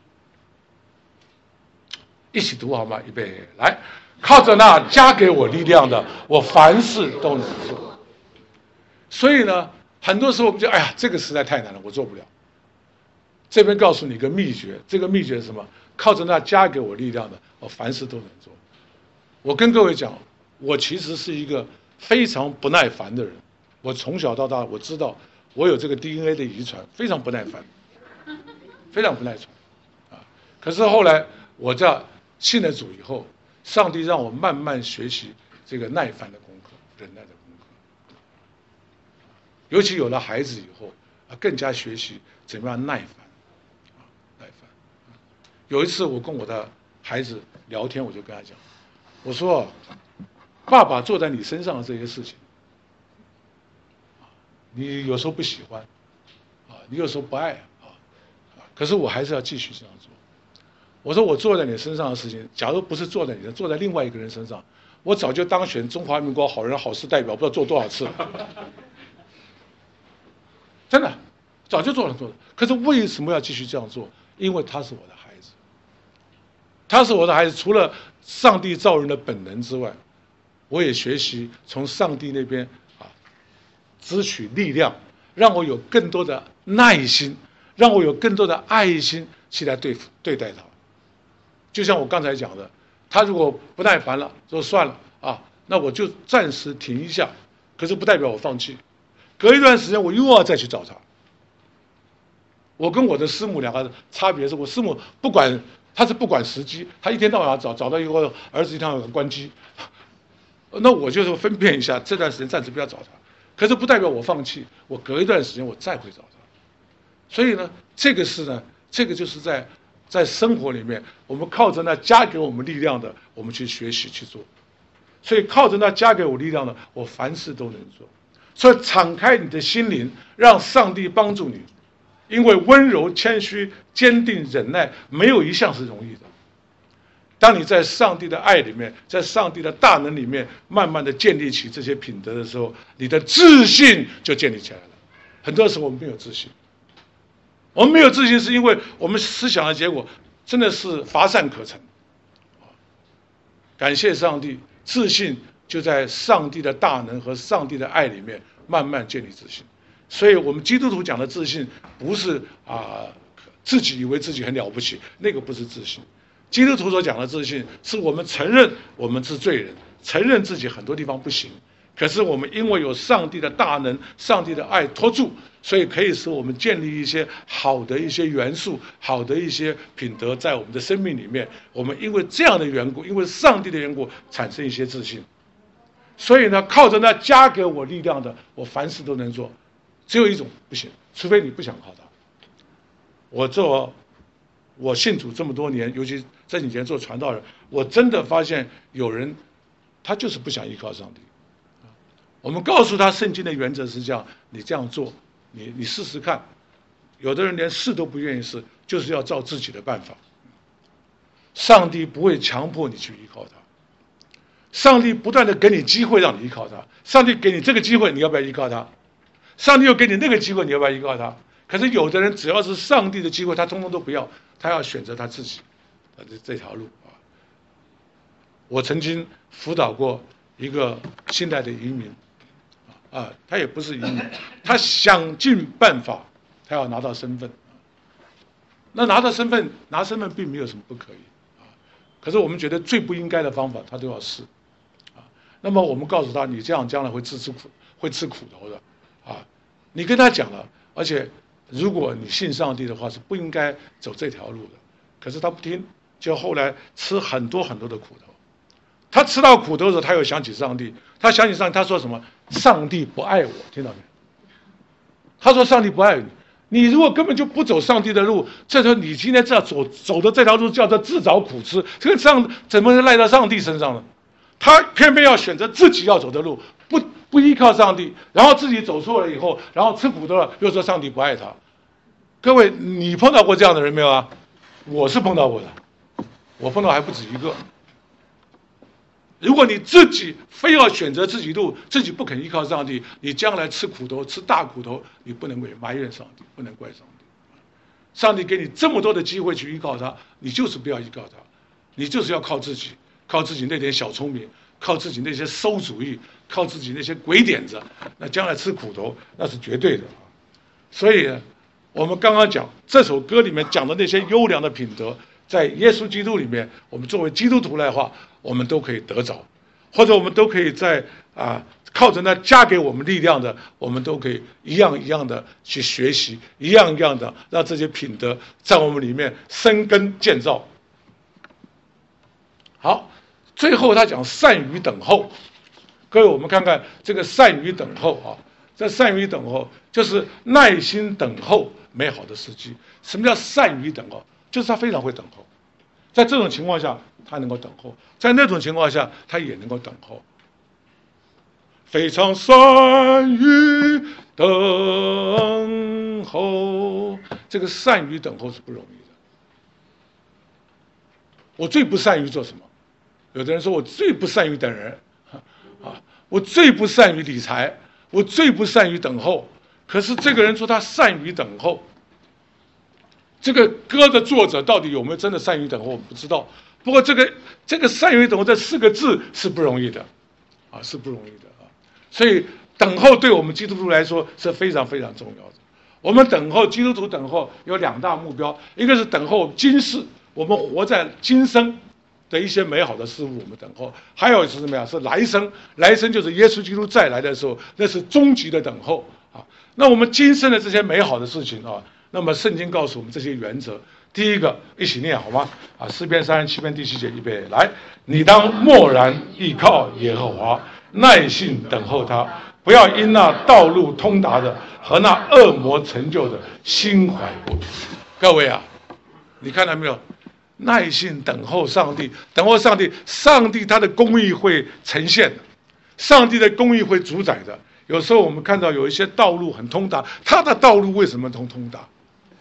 [SPEAKER 3] 一起读好吗？预备来，靠着那加给我力量的，我凡事都能做。所以呢，很多时候我们就哎呀，这个实在太难了，我做不了。这边告诉你一个秘诀，这个秘诀是什么？靠着那加给我力量的，我凡事都能做。我跟各位讲，我其实是一个非常不耐烦的人。我从小到大，我知道我有这个 DNA 的遗传，非常不耐烦，非常不耐烦啊。可是后来我在信了主以后，上帝让我慢慢学习这个耐烦的功课，忍耐的功课。尤其有了孩子以后，更加学习怎么样耐烦，耐烦。有一次我跟我的孩子聊天，我就跟他讲，我说，爸爸做在你身上的这些事情，你有时候不喜欢，你有时候不爱，可是我还是要继续这样做。我说我做在你身上的事情，假如不是做在你的，做在另外一个人身上，我早就当选中华民国好人好事代表，不知道做多少次了。真的，早就做了。可是为什么要继续这样做？因为他是我的孩子，他是我的孩子。除了上帝造人的本能之外，我也学习从上帝那边支取力量，让我有更多的耐心，让我有更多的爱心去来对待他。就像我刚才讲的，他如果不耐烦了，说算了那我就暂时停一下，可是不代表我放弃。隔一段时间我又要再去找他。我跟我的师母两个差别是，我师母不管时机，他一天到晚要找到一个儿子一天到晚关机，那我就是分辨一下，这段时间暂时不要找他。可是不代表我放弃，我隔一段时间我再会找他。所以呢，这个就是在生活里面，我们靠着那加给我们力量的，我们去学习去做。所以靠着那加给我力量的，我凡事都能做。所以敞开你的心灵，让上帝帮助你， 因为温柔、谦虚、坚定、忍耐，没有一项是容易的。当你在上帝的爱里面，在上帝的大能里面，慢慢的建立起这些品德的时候，你的自信就建立起来了。很多时候我们没有自信，我们没有自信，是因为我们思想的结果真的是乏善可陈。感谢上帝，自信就在上帝的大能和上帝的爱里面慢慢建立自信。所以我们基督徒讲的自信，不是自己以为自己很了不起，那个不是自信。基督徒所讲的自信，是我们承认我们是罪人，承认自己很多地方不行，可是我们因为有上帝的大能、上帝的爱托住，所以可以使我们建立一些好的一些元素、好的一些品德在我们的生命里面。我们因为这样的缘故，因为上帝的缘故，产生一些自信。所以呢，靠着那加给我力量的，我凡事都能做。只有一种不行，除非你不想靠他。我信主这么多年，尤其这几年做传道人，我真的发现有人他就是不想依靠上帝。我们告诉他圣经的原则是这样，你这样做，你试试看。有的人连试都不愿意试，就是要照自己的办法。上帝不会强迫你去依靠他，上帝不断的给你机会让你依靠他。上帝给你这个机会，你要不要依靠他？上帝又给你那个机会，你要不要依靠他？可是有的人只要是上帝的机会，他通通都不要，他要选择他自己的这条路啊。我曾经辅导过一个新来的移民他也不是移民，他想尽办法，他要拿到身份。那拿身份并没有什么不可以可是我们觉得最不应该的方法，他都要试那么我们告诉他，你这样将来会吃苦头的你跟他讲了，而且如果你信上帝的话，是不应该走这条路的。可是他不听，就后来吃很多很多的苦头。他吃到苦头的时候，他又想起上帝。他想起上帝，他说什么？上帝不爱我，听到没？他说上帝不爱你。你如果根本就不走上帝的路，这时候你今天这样走的这条路叫做自找苦吃，这个上怎么赖到上帝身上呢？他偏偏要选择自己要走的路，不依靠上帝，然后自己走错了以后，然后吃苦头了，又说上帝不爱他。各位，你碰到过这样的人没有啊？我是碰到过的，我碰到还不止一个。如果你自己非要选择自己路，自己不肯依靠上帝，你将来吃苦头，吃大苦头，你不能埋怨上帝，不能怪上帝。上帝给你这么多的机会去依靠他，你就是不要依靠他，你就是要靠自己，靠自己那点小聪明，靠自己那些馊主意，靠自己那些鬼点子，那将来吃苦头那是绝对的。所以我们刚刚讲这首歌里面讲的那些优良的品德，在耶稣基督里面，我们作为基督徒来话，我们都可以得着，或者我们都可以在靠着那加给我们力量的，我们都可以一样一样的去学习，一样一样的让这些品德在我们里面生根建造。好，最后他讲善于等候。各位，我们看看这个善于等候这善于等候就是耐心等候美好的时机。什么叫善于等候？就是他非常会等候，在这种情况下他能够等候，在那种情况下他也能够等候。非常善于等候，这个善于等候是不容易的。我最不善于做什么？有的人说我最不善于等人我最不善于理财，我最不善于等候。可是这个人说他善于等候，这个歌的作者到底有没有真的善于等候，我们不知道。不过这个善于等候这4个字是不容易的是不容易的所以等候对我们基督徒来说是非常非常重要的。我们等候，基督徒等候有2大目标，一个是等候今世，我们活在今生的一些美好的事物，我们等候；还有是什么呀？是来生，来生就是耶稣基督再来的时候，那是终极的等候那我们今生的这些美好的事情那么圣经告诉我们这些原则。第一个，一起念好吗？诗篇37篇第7节，预备来，你当默然依靠耶和华，耐心等候他，不要因那道路通达的和那恶魔成就的心怀不平。各位你看到没有？耐心等候上帝，等候上帝，上帝他的公义会呈现的，上帝的公义会主宰的。有时候我们看到有一些道路很通达，他的道路为什么通达？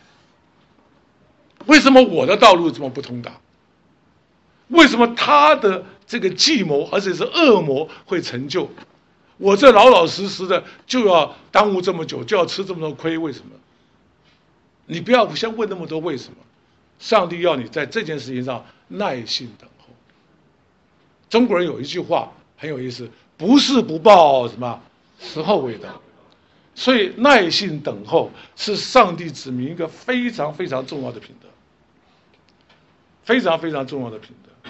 [SPEAKER 3] 为什么我的道路这么不通达？为什么他的这个计谋，而且是恶魔会成就？我这老老实实的就要耽误这么久，就要吃这么多亏，为什么？你不要先问那么多为什么。上帝要你在这件事情上耐心等候。中国人有一句话很有意思，不是不报什么时候未到。所以耐心等候是上帝指明一个非常非常重要的品德，非常非常重要的品德。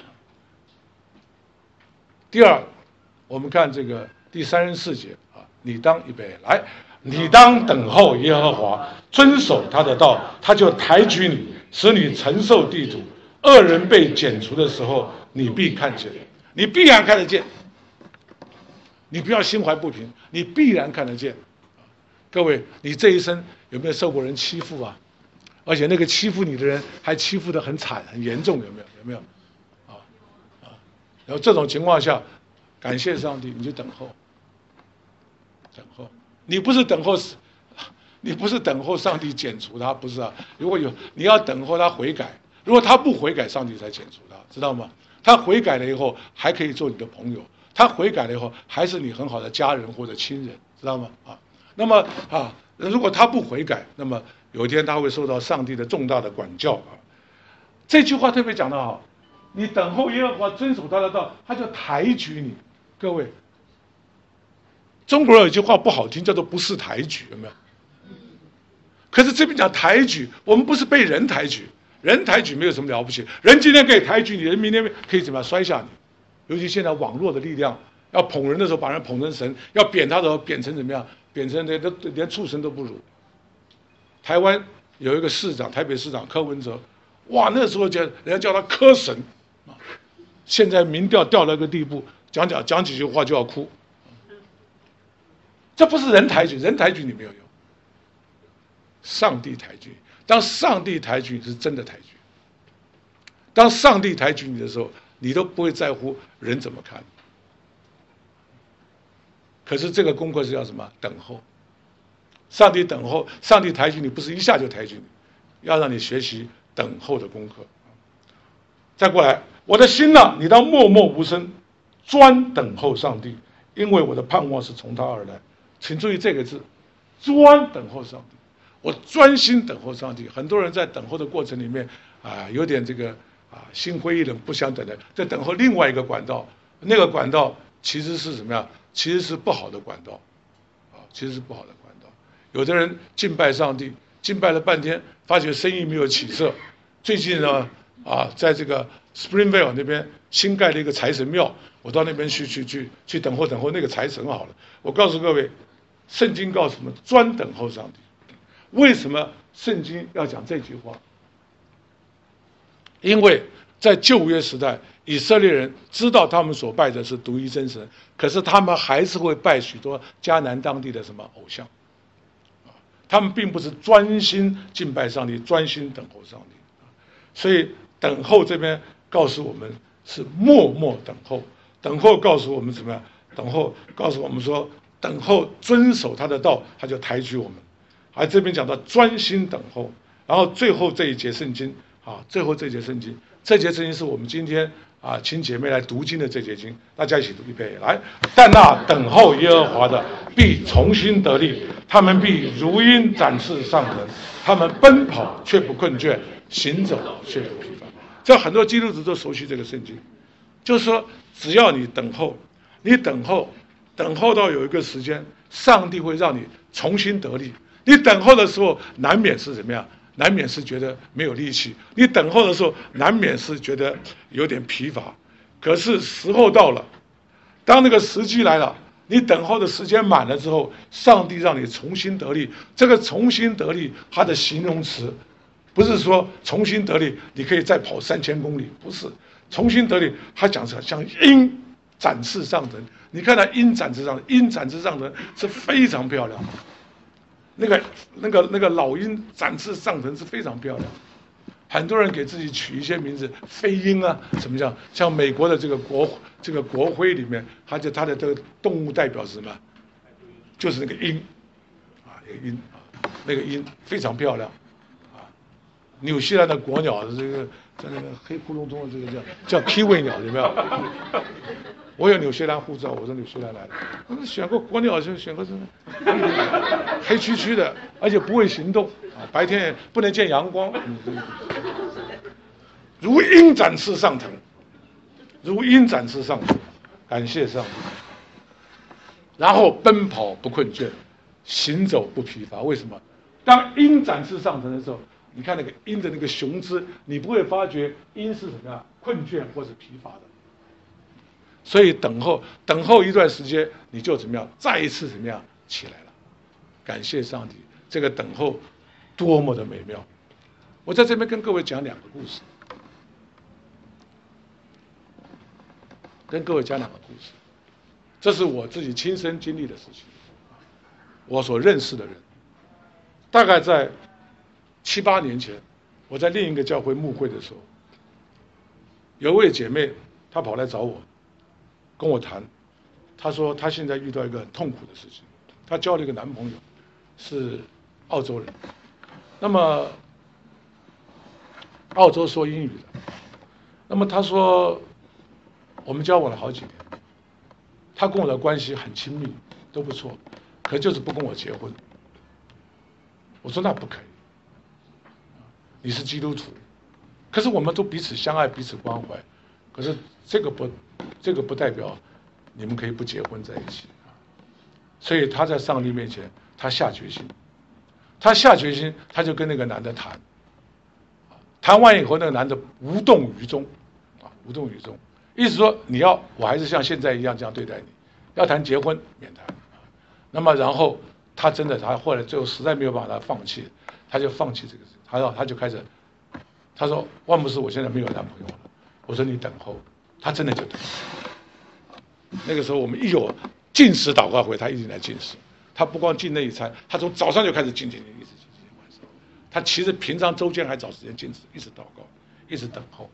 [SPEAKER 3] 第二，我们看这个第34节啊，你当预备来，你当等候耶和华，遵守他的道，他就抬举你，使你承受地土。恶人被剪除的时候，你必看见，你必然看得见。你不要心怀不平，你必然看得见。各位，你这一生有没有受过人欺负啊？而且那个欺负你的人还欺负得很惨、很严重，有没有？有没有？然后这种情况下，感谢上帝，你就等候，等候。你不是等候上帝剪除他，不是啊。如果有，你要等候他悔改。如果他不悔改，上帝才剪除他，知道吗？他悔改了以后，还可以做你的朋友。他悔改了以后，还是你很好的家人或者亲人，知道吗？啊。那么啊，如果他不悔改，那么有一天他会受到上帝的重大的管教啊。这句话特别讲得好，你等候耶和华，遵守他的道，他就抬举你。各位，中国人有一句话不好听，叫做不识抬举，有没有？可是这边讲抬举，我们不是被人抬举，人抬举没有什么了不起，人今天可以抬举你，人明天可以怎么样摔下你？尤其现在网络的力量，要捧人的时候把人捧成神，要贬他的时候贬成怎么样？贬成连畜生都不如。台湾有一个市长，台北市长柯文哲，哇，那时候人家叫他柯神，啊，现在民调掉到一个地步，讲几句话就要哭。这不是人抬举，人抬举你没有用，上帝抬举。当上帝抬举你是真的抬举。当上帝抬举你的时候，你都不会在乎人怎么看。可是这个功课是要什么？等候。上帝等候，上帝抬举你，不是一下就抬举你，要让你学习等候的功课。再过来，我的心呐，你当默默无声，专等候上帝，因为我的盼望是从他而来。请注意这个字，专等候上帝。我专心等候上帝。很多人在等候的过程里面啊，有点这个心灰意冷，不想等的，在等候另外一个管道，那个管道其实是什么样？其实是不好的管道，其实是不好的管道。有的人敬拜上帝，敬拜了半天，发觉生意没有起色。最近呢，在这个 Springvale 那边新盖了一个财神庙，我到那边去等候那个财神好了。我告诉各位，圣经告诉我们，专等候上帝。为什么圣经要讲这句话？因为在旧约时代，以色列人知道他们所拜的是独一真神，可是他们还是会拜许多迦南当地的什么偶像，他们并不是专心敬拜上帝，专心等候上帝。所以等候这边告诉我们是默默等候，等候告诉我们什么呀？等候告诉我们说，等候遵守他的道，他就抬举我们。而这边讲到专心等候，然后最后这一节圣经最后这节圣经，这节圣经是我们今天请姐妹来读经的这节经，大家一起读预备来。但那等候耶和华的必重新得力，他们必如鹰展翅上腾，他们奔跑却不困倦，行走却不疲乏。这很多基督徒都熟悉这个圣经，就是说只要你等候，你等候到有一个时间，上帝会让你重新得力。你等候的时候难免是怎么样？难免是觉得没有力气，你等候的时候难免是觉得有点疲乏。可是时候到了，当那个时机来了，你等候的时间满了之后，上帝让你重新得力。这个重新得力，它的形容词不是说重新得力你可以再跑3000公里，不是。重新得力，它讲是像鹰展翅上腾。你看它鹰展翅上腾，鹰展翅上腾是非常漂亮的。那个老鹰展翅上腾是非常漂亮。很多人给自己取一些名字，飞鹰啊，什么像美国的这个国徽里面，它的这个动物代表是什么？就是那个鹰，那个鹰非常漂亮， 纽西兰的国鸟的这个在那个黑咕隆咚的这个叫 kiwi 鸟，有没有？我有纽西兰护照，我从纽西兰来的。我说选个国鸟就选个这个黑黢黢的，而且不会行动啊，白天也不能见阳光，如鹰展翅上腾，如鹰展翅上腾，感谢上帝。然后奔跑不困倦，行走不疲乏。为什么？当鹰展翅上腾的时候，你看那个鹰的那个雄姿，你不会发觉鹰是什么样困倦或者疲乏的。所以等候一段时间，你就怎么样，再一次怎么样起来了。感谢上帝，这个等候多么的美妙！我在这边跟各位讲2个故事，这是我自己亲身经历的事情，我所认识的人。大概在7、8年前，我在另一个教会牧会的时候，有位姐妹她跑来找我，跟我谈，她说她现在遇到一个很痛苦的事情，她交了一个男朋友，是澳洲人，那么澳洲说英语的，那么她说我们交往了好几年，她跟我的关系很亲密，都不错，可就是不跟我结婚。我说那不可以，你是基督徒，可是我们都彼此相爱，彼此关怀，可是这个不代表你们可以不结婚在一起啊。所以他在上帝面前，他下决心，他就跟那个男的谈，谈完以后，那个男的无动于衷，意思说我还是像现在一样这样对待你，要谈结婚免谈。那么然后他后来最后实在没有办法，他放弃，他就放弃这个事，他就开始，他说万牧师，我现在没有男朋友了。我说你等候，他真的就等候。那个时候我们一有禁食祷告会，他一直来禁食，他不光禁那一餐，他从早上就开始禁，一直晚上，他其实平常周间还找时间禁食，一直祷告，一直等候。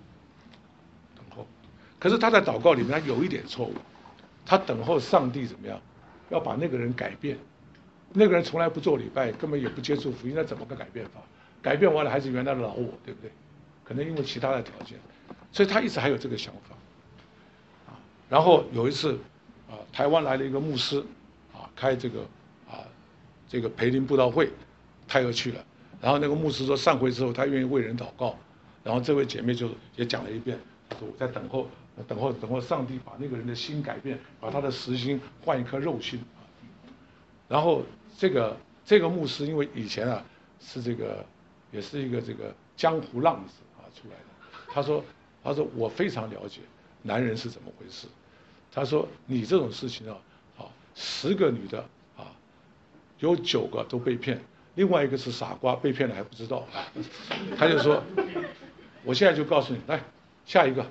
[SPEAKER 3] 可是他在祷告里面，他有一点错误，他等候上帝怎么样，要把那个人改变。那个人从来不做礼拜，根本也不接触福音，那怎么个改变法？改变完了还是原来的老我，对不对？可能因为其他的条件，所以他一直还有这个想法。然后有一次，台湾来了一个牧师，开这个培灵布道会，他又去了。然后那个牧师说散会之后，他愿意为人祷告。然后这位姐妹就也讲了一遍，她说我在等候上帝把那个人的心改变，把他的实心换一颗肉心。然后这个牧师因为以前是也是一个这个江湖浪子出来的，他说我非常了解男人是怎么回事，他说你这种事情10个女的有9个都被骗，另外一个是傻瓜，被骗了还不知道他就说我现在就告诉你，来下一个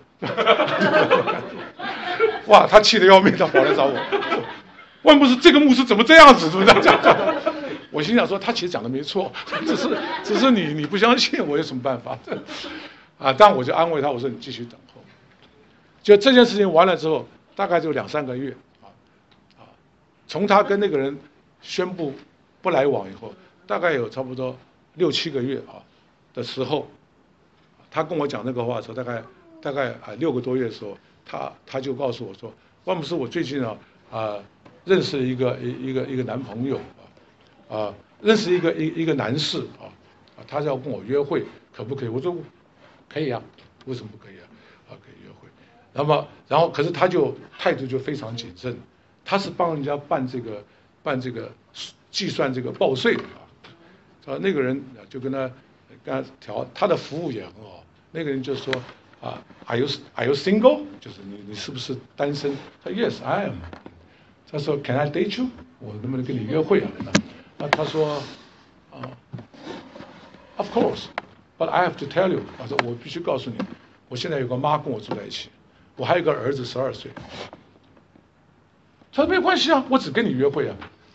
[SPEAKER 3] 哇，他气得要命，他跑来找我。万牧师，这个牧师怎么这样子？是不是这样？我心想说，他其实讲的没错，只是你不相信，我有什么办法？但我就安慰他，我说你继续等候。就这件事情完了之后，大概就2、3个月从他跟那个人宣布不来往以后，大概有差不多6、7个月的时候，他跟我讲那个话的时候，大概6个多月的时候，他就告诉我说，万牧师，我最近认识一个男朋友认识一个男士他要跟我约会，可不可以？我说可以啊，为什么不可以啊？可以约会。然后可是他就态度就非常谨慎，他是帮人家办这个计算这个报税的那个人就跟他调，他的服务也很好。那个人就说Are you single？ 就是你是不是单身？他 Yes I am。他说 Can I date you？ 我能不能跟你约会他说Of course， but I have to tell you。他说我必须告诉你，我现在有个妈跟我住在一起，我还有个儿子12岁。他说没关系啊，我只跟你约会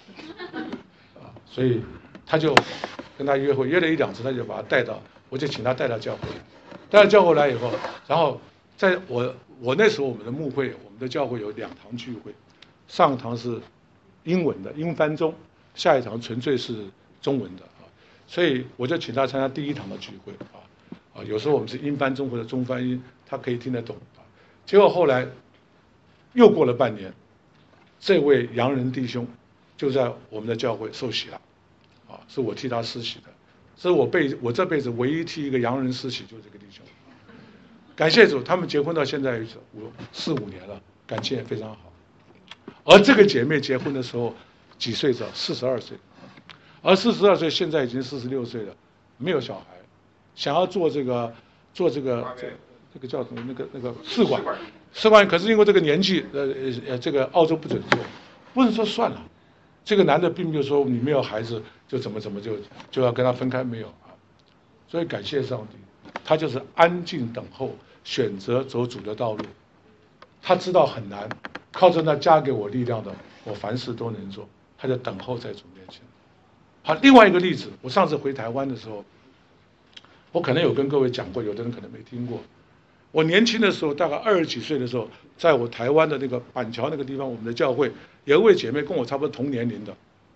[SPEAKER 3] 所以他就跟他约会，约了1、2次，他就把他我就请他带到教会，带到教会来以后，然后在我那时候我们的牧会，我们的教会有2堂聚会。上一堂是英文的英翻中，下一堂纯粹是中文的所以我就请他参加第1堂的聚会有时候我们是英翻中或者中翻英，他可以听得懂啊。结果后来又过了半年，这位洋人弟兄就在我们的教会受洗了，啊，是我替他施洗的，是我这辈子唯一替一个洋人施洗，就是这个弟兄。感谢主，他们结婚到现在4、5年了，感情也非常好。而这个姐妹结婚的时候几岁着？42岁，而42岁现在已经46岁了，没有小孩，想要做这个叫什么那个试管，可是因为这个年纪，这个澳洲不准做，不是说算了，这个男的并没有说你没有孩子就怎么就要跟他分开，没有啊，所以感谢上帝，他就是安静等候，选择走主的道路，他知道很难，靠着那加给我力量的，我凡事都能做，他就等候在主面前。好，另外一个例子，我上次回台湾的时候，我可能有跟各位讲过，有的人可能没听过。我年轻的时候，大概20几岁的时候，在我台湾的那个板桥那个地方，我们的教会有一位姐妹跟我差不多同年龄的。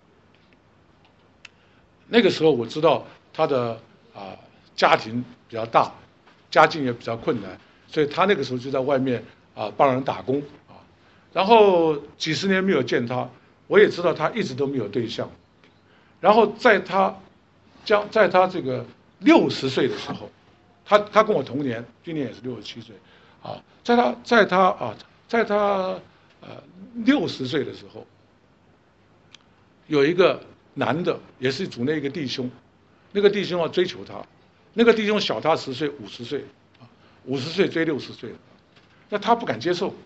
[SPEAKER 3] 那个时候我知道她的家庭比较大，家境也比较困难，所以她那个时候就在外面帮人打工啊。然后几十年没有见她，我也知道她一直都没有对象。然后在她这个60岁的时候，他跟我同年，今年也是67岁，啊，在他60岁的时候，有一个男的，也是主内一个弟兄，那个弟兄要追求他，那个弟兄小他10岁，50岁，50岁追60岁的，那他不敢接受，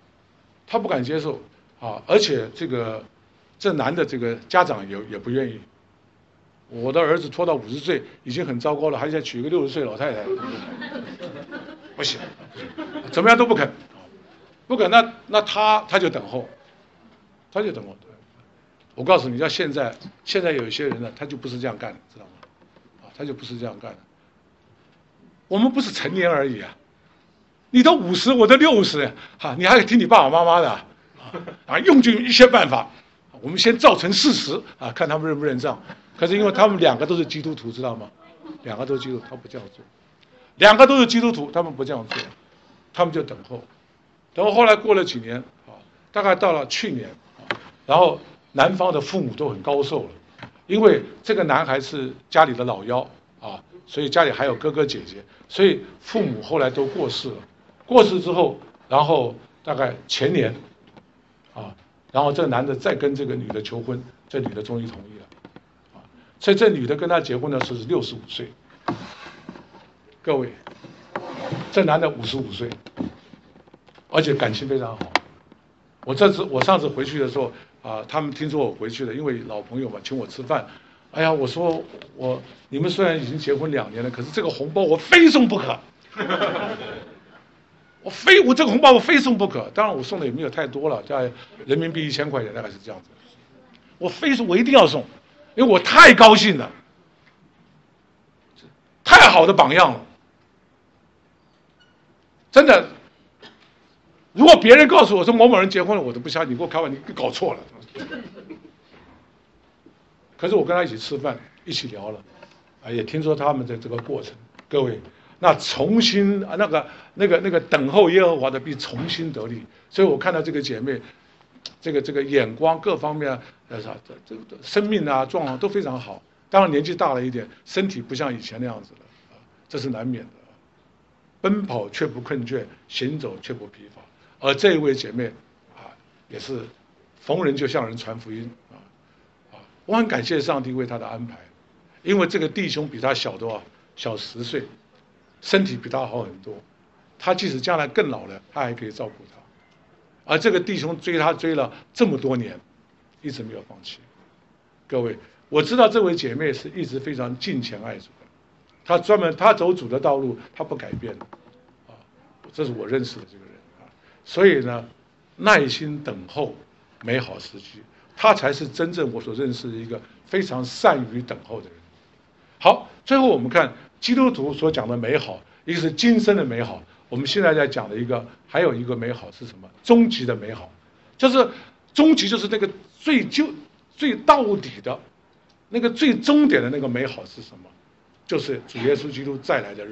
[SPEAKER 3] 而且这男的这个家长也不愿意。我的儿子拖到50岁已经很糟糕了，还想娶一个60岁老太太，不行，怎么样都不肯，那他就等候，对，我告诉你，要现在有一些人呢，他就不是这样干的，知道吗？他就不是这样干的。我们不是成年而已啊，你都50，我都60，你还得听你爸爸妈妈的，用尽一切办法，我们先造成事实看他们认不认账。可是因为他们2个都是基督徒，知道吗？2个都是基督徒，他不这样做。2个都是基督徒，他们不这样做，他们就等候。等后来过了几年大概到了去年然后男方的父母都很高寿了，因为这个男孩是家里的老幺所以家里还有哥哥姐姐，所以父母后来都过世了。过世之后，然后大概前年然后这个男的再跟这个女的求婚，这女的终于同意了。所以这女的跟他结婚的时候是65岁，各位，这男的55岁，而且感情非常好。我上次回去的时候他们听说我回去了，因为老朋友嘛，请我吃饭。哎呀，我说你们虽然已经结婚2年了，可是这个红包我非送不可。我这个红包我非送不可。当然我送的也没有太多了，在人民币1000块钱，大概是这样子。我一定要送。因为我太高兴了，太好的榜样了，真的。如果别人告诉我说某某人结婚了，我都不相信，你给我开玩笑，你搞错了。可是我跟他一起吃饭，一起聊了，也听说他们的这个过程。各位，那重新那个等候耶和华的必重新得力。所以我看到这个姐妹。这个眼光各方面这个生命状况都非常好，当然年纪大了一点，身体不像以前那样子了这是难免的。奔跑却不困倦，行走却不疲乏。而这一位姐妹也是逢人就向人传福音我很感谢上帝为她的安排，因为这个弟兄比她小10岁，身体比她好很多，他即使将来更老了，他还可以照顾她。而这个弟兄追她追了这么多年，一直没有放弃。各位，我知道这位姐妹是一直非常敬虔爱主的，她走主的道路，她不改变的这是我认识的这个人所以呢，耐心等候美好时机，她才是真正我所认识的一个非常善于等候的人。好，最后我们看基督徒所讲的美好，一个是今生的美好。我们现在在讲的还有一个美好是什么？终极的美好，就是终极就是那个最到底的，那个最终点的那个美好是什么？就是主耶稣基督再来的日子，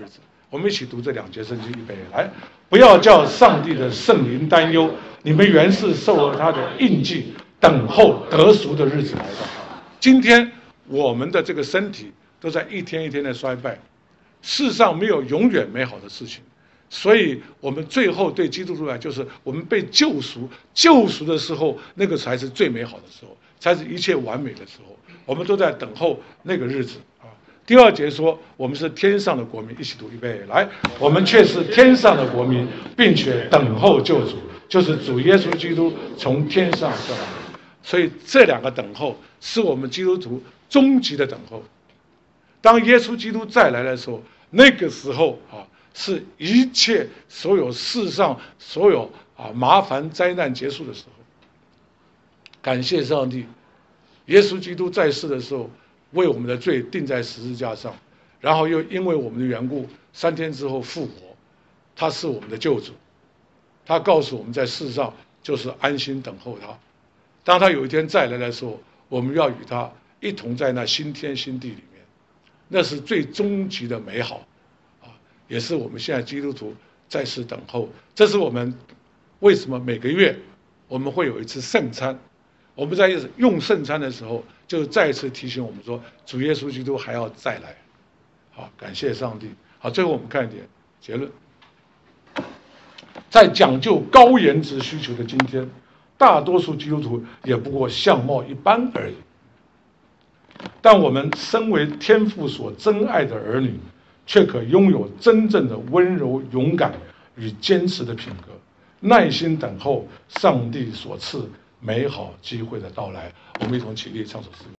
[SPEAKER 3] 我们一起读这2节圣经，预备来。不要叫上帝的圣灵担忧，你们原是受了他的印记，等候得赎的日子来到。今天我们的这个身体都在一天一天的衰败，世上没有永远美好的事情，所以我们最后对基督徒来，就是我们被救赎的时候，那个才是最美好的时候，才是一切完美的时候。我们都在等候那个日子啊。第2节说，我们是天上的国民，一起读，预备来。我们却是天上的国民，并且等候救主，就是主耶稣基督从天上下来。所以这2个等候是我们基督徒终极的等候。当耶稣基督再来的时候，那个时候啊，是一切所有世上所有麻烦灾难结束的时候。感谢上帝，耶稣基督在世的时候，为我们的罪钉在十字架上，然后又因为我们的缘故，3天之后复活。他是我们的救主，他告诉我们在世上就是安心等候他。当他有一天再来的时候，我们要与他一同在那新天新地里面，那是最终极的美好啊，也是我们现在基督徒在世等候。这是我们为什么每个月我们会有一次圣餐。我们在用圣餐的时候，就再一次提醒我们说，主耶稣基督还要再来。好，感谢上帝。好，最后我们看一点结论。在讲究高颜值需求的今天，大多数基督徒也不过相貌一般而已。但我们身为天父所珍爱的儿女，却可拥有真正的温柔、勇敢与坚持的品格，耐心等候上帝所赐美好机会的到来。我们一同起立唱首诗歌。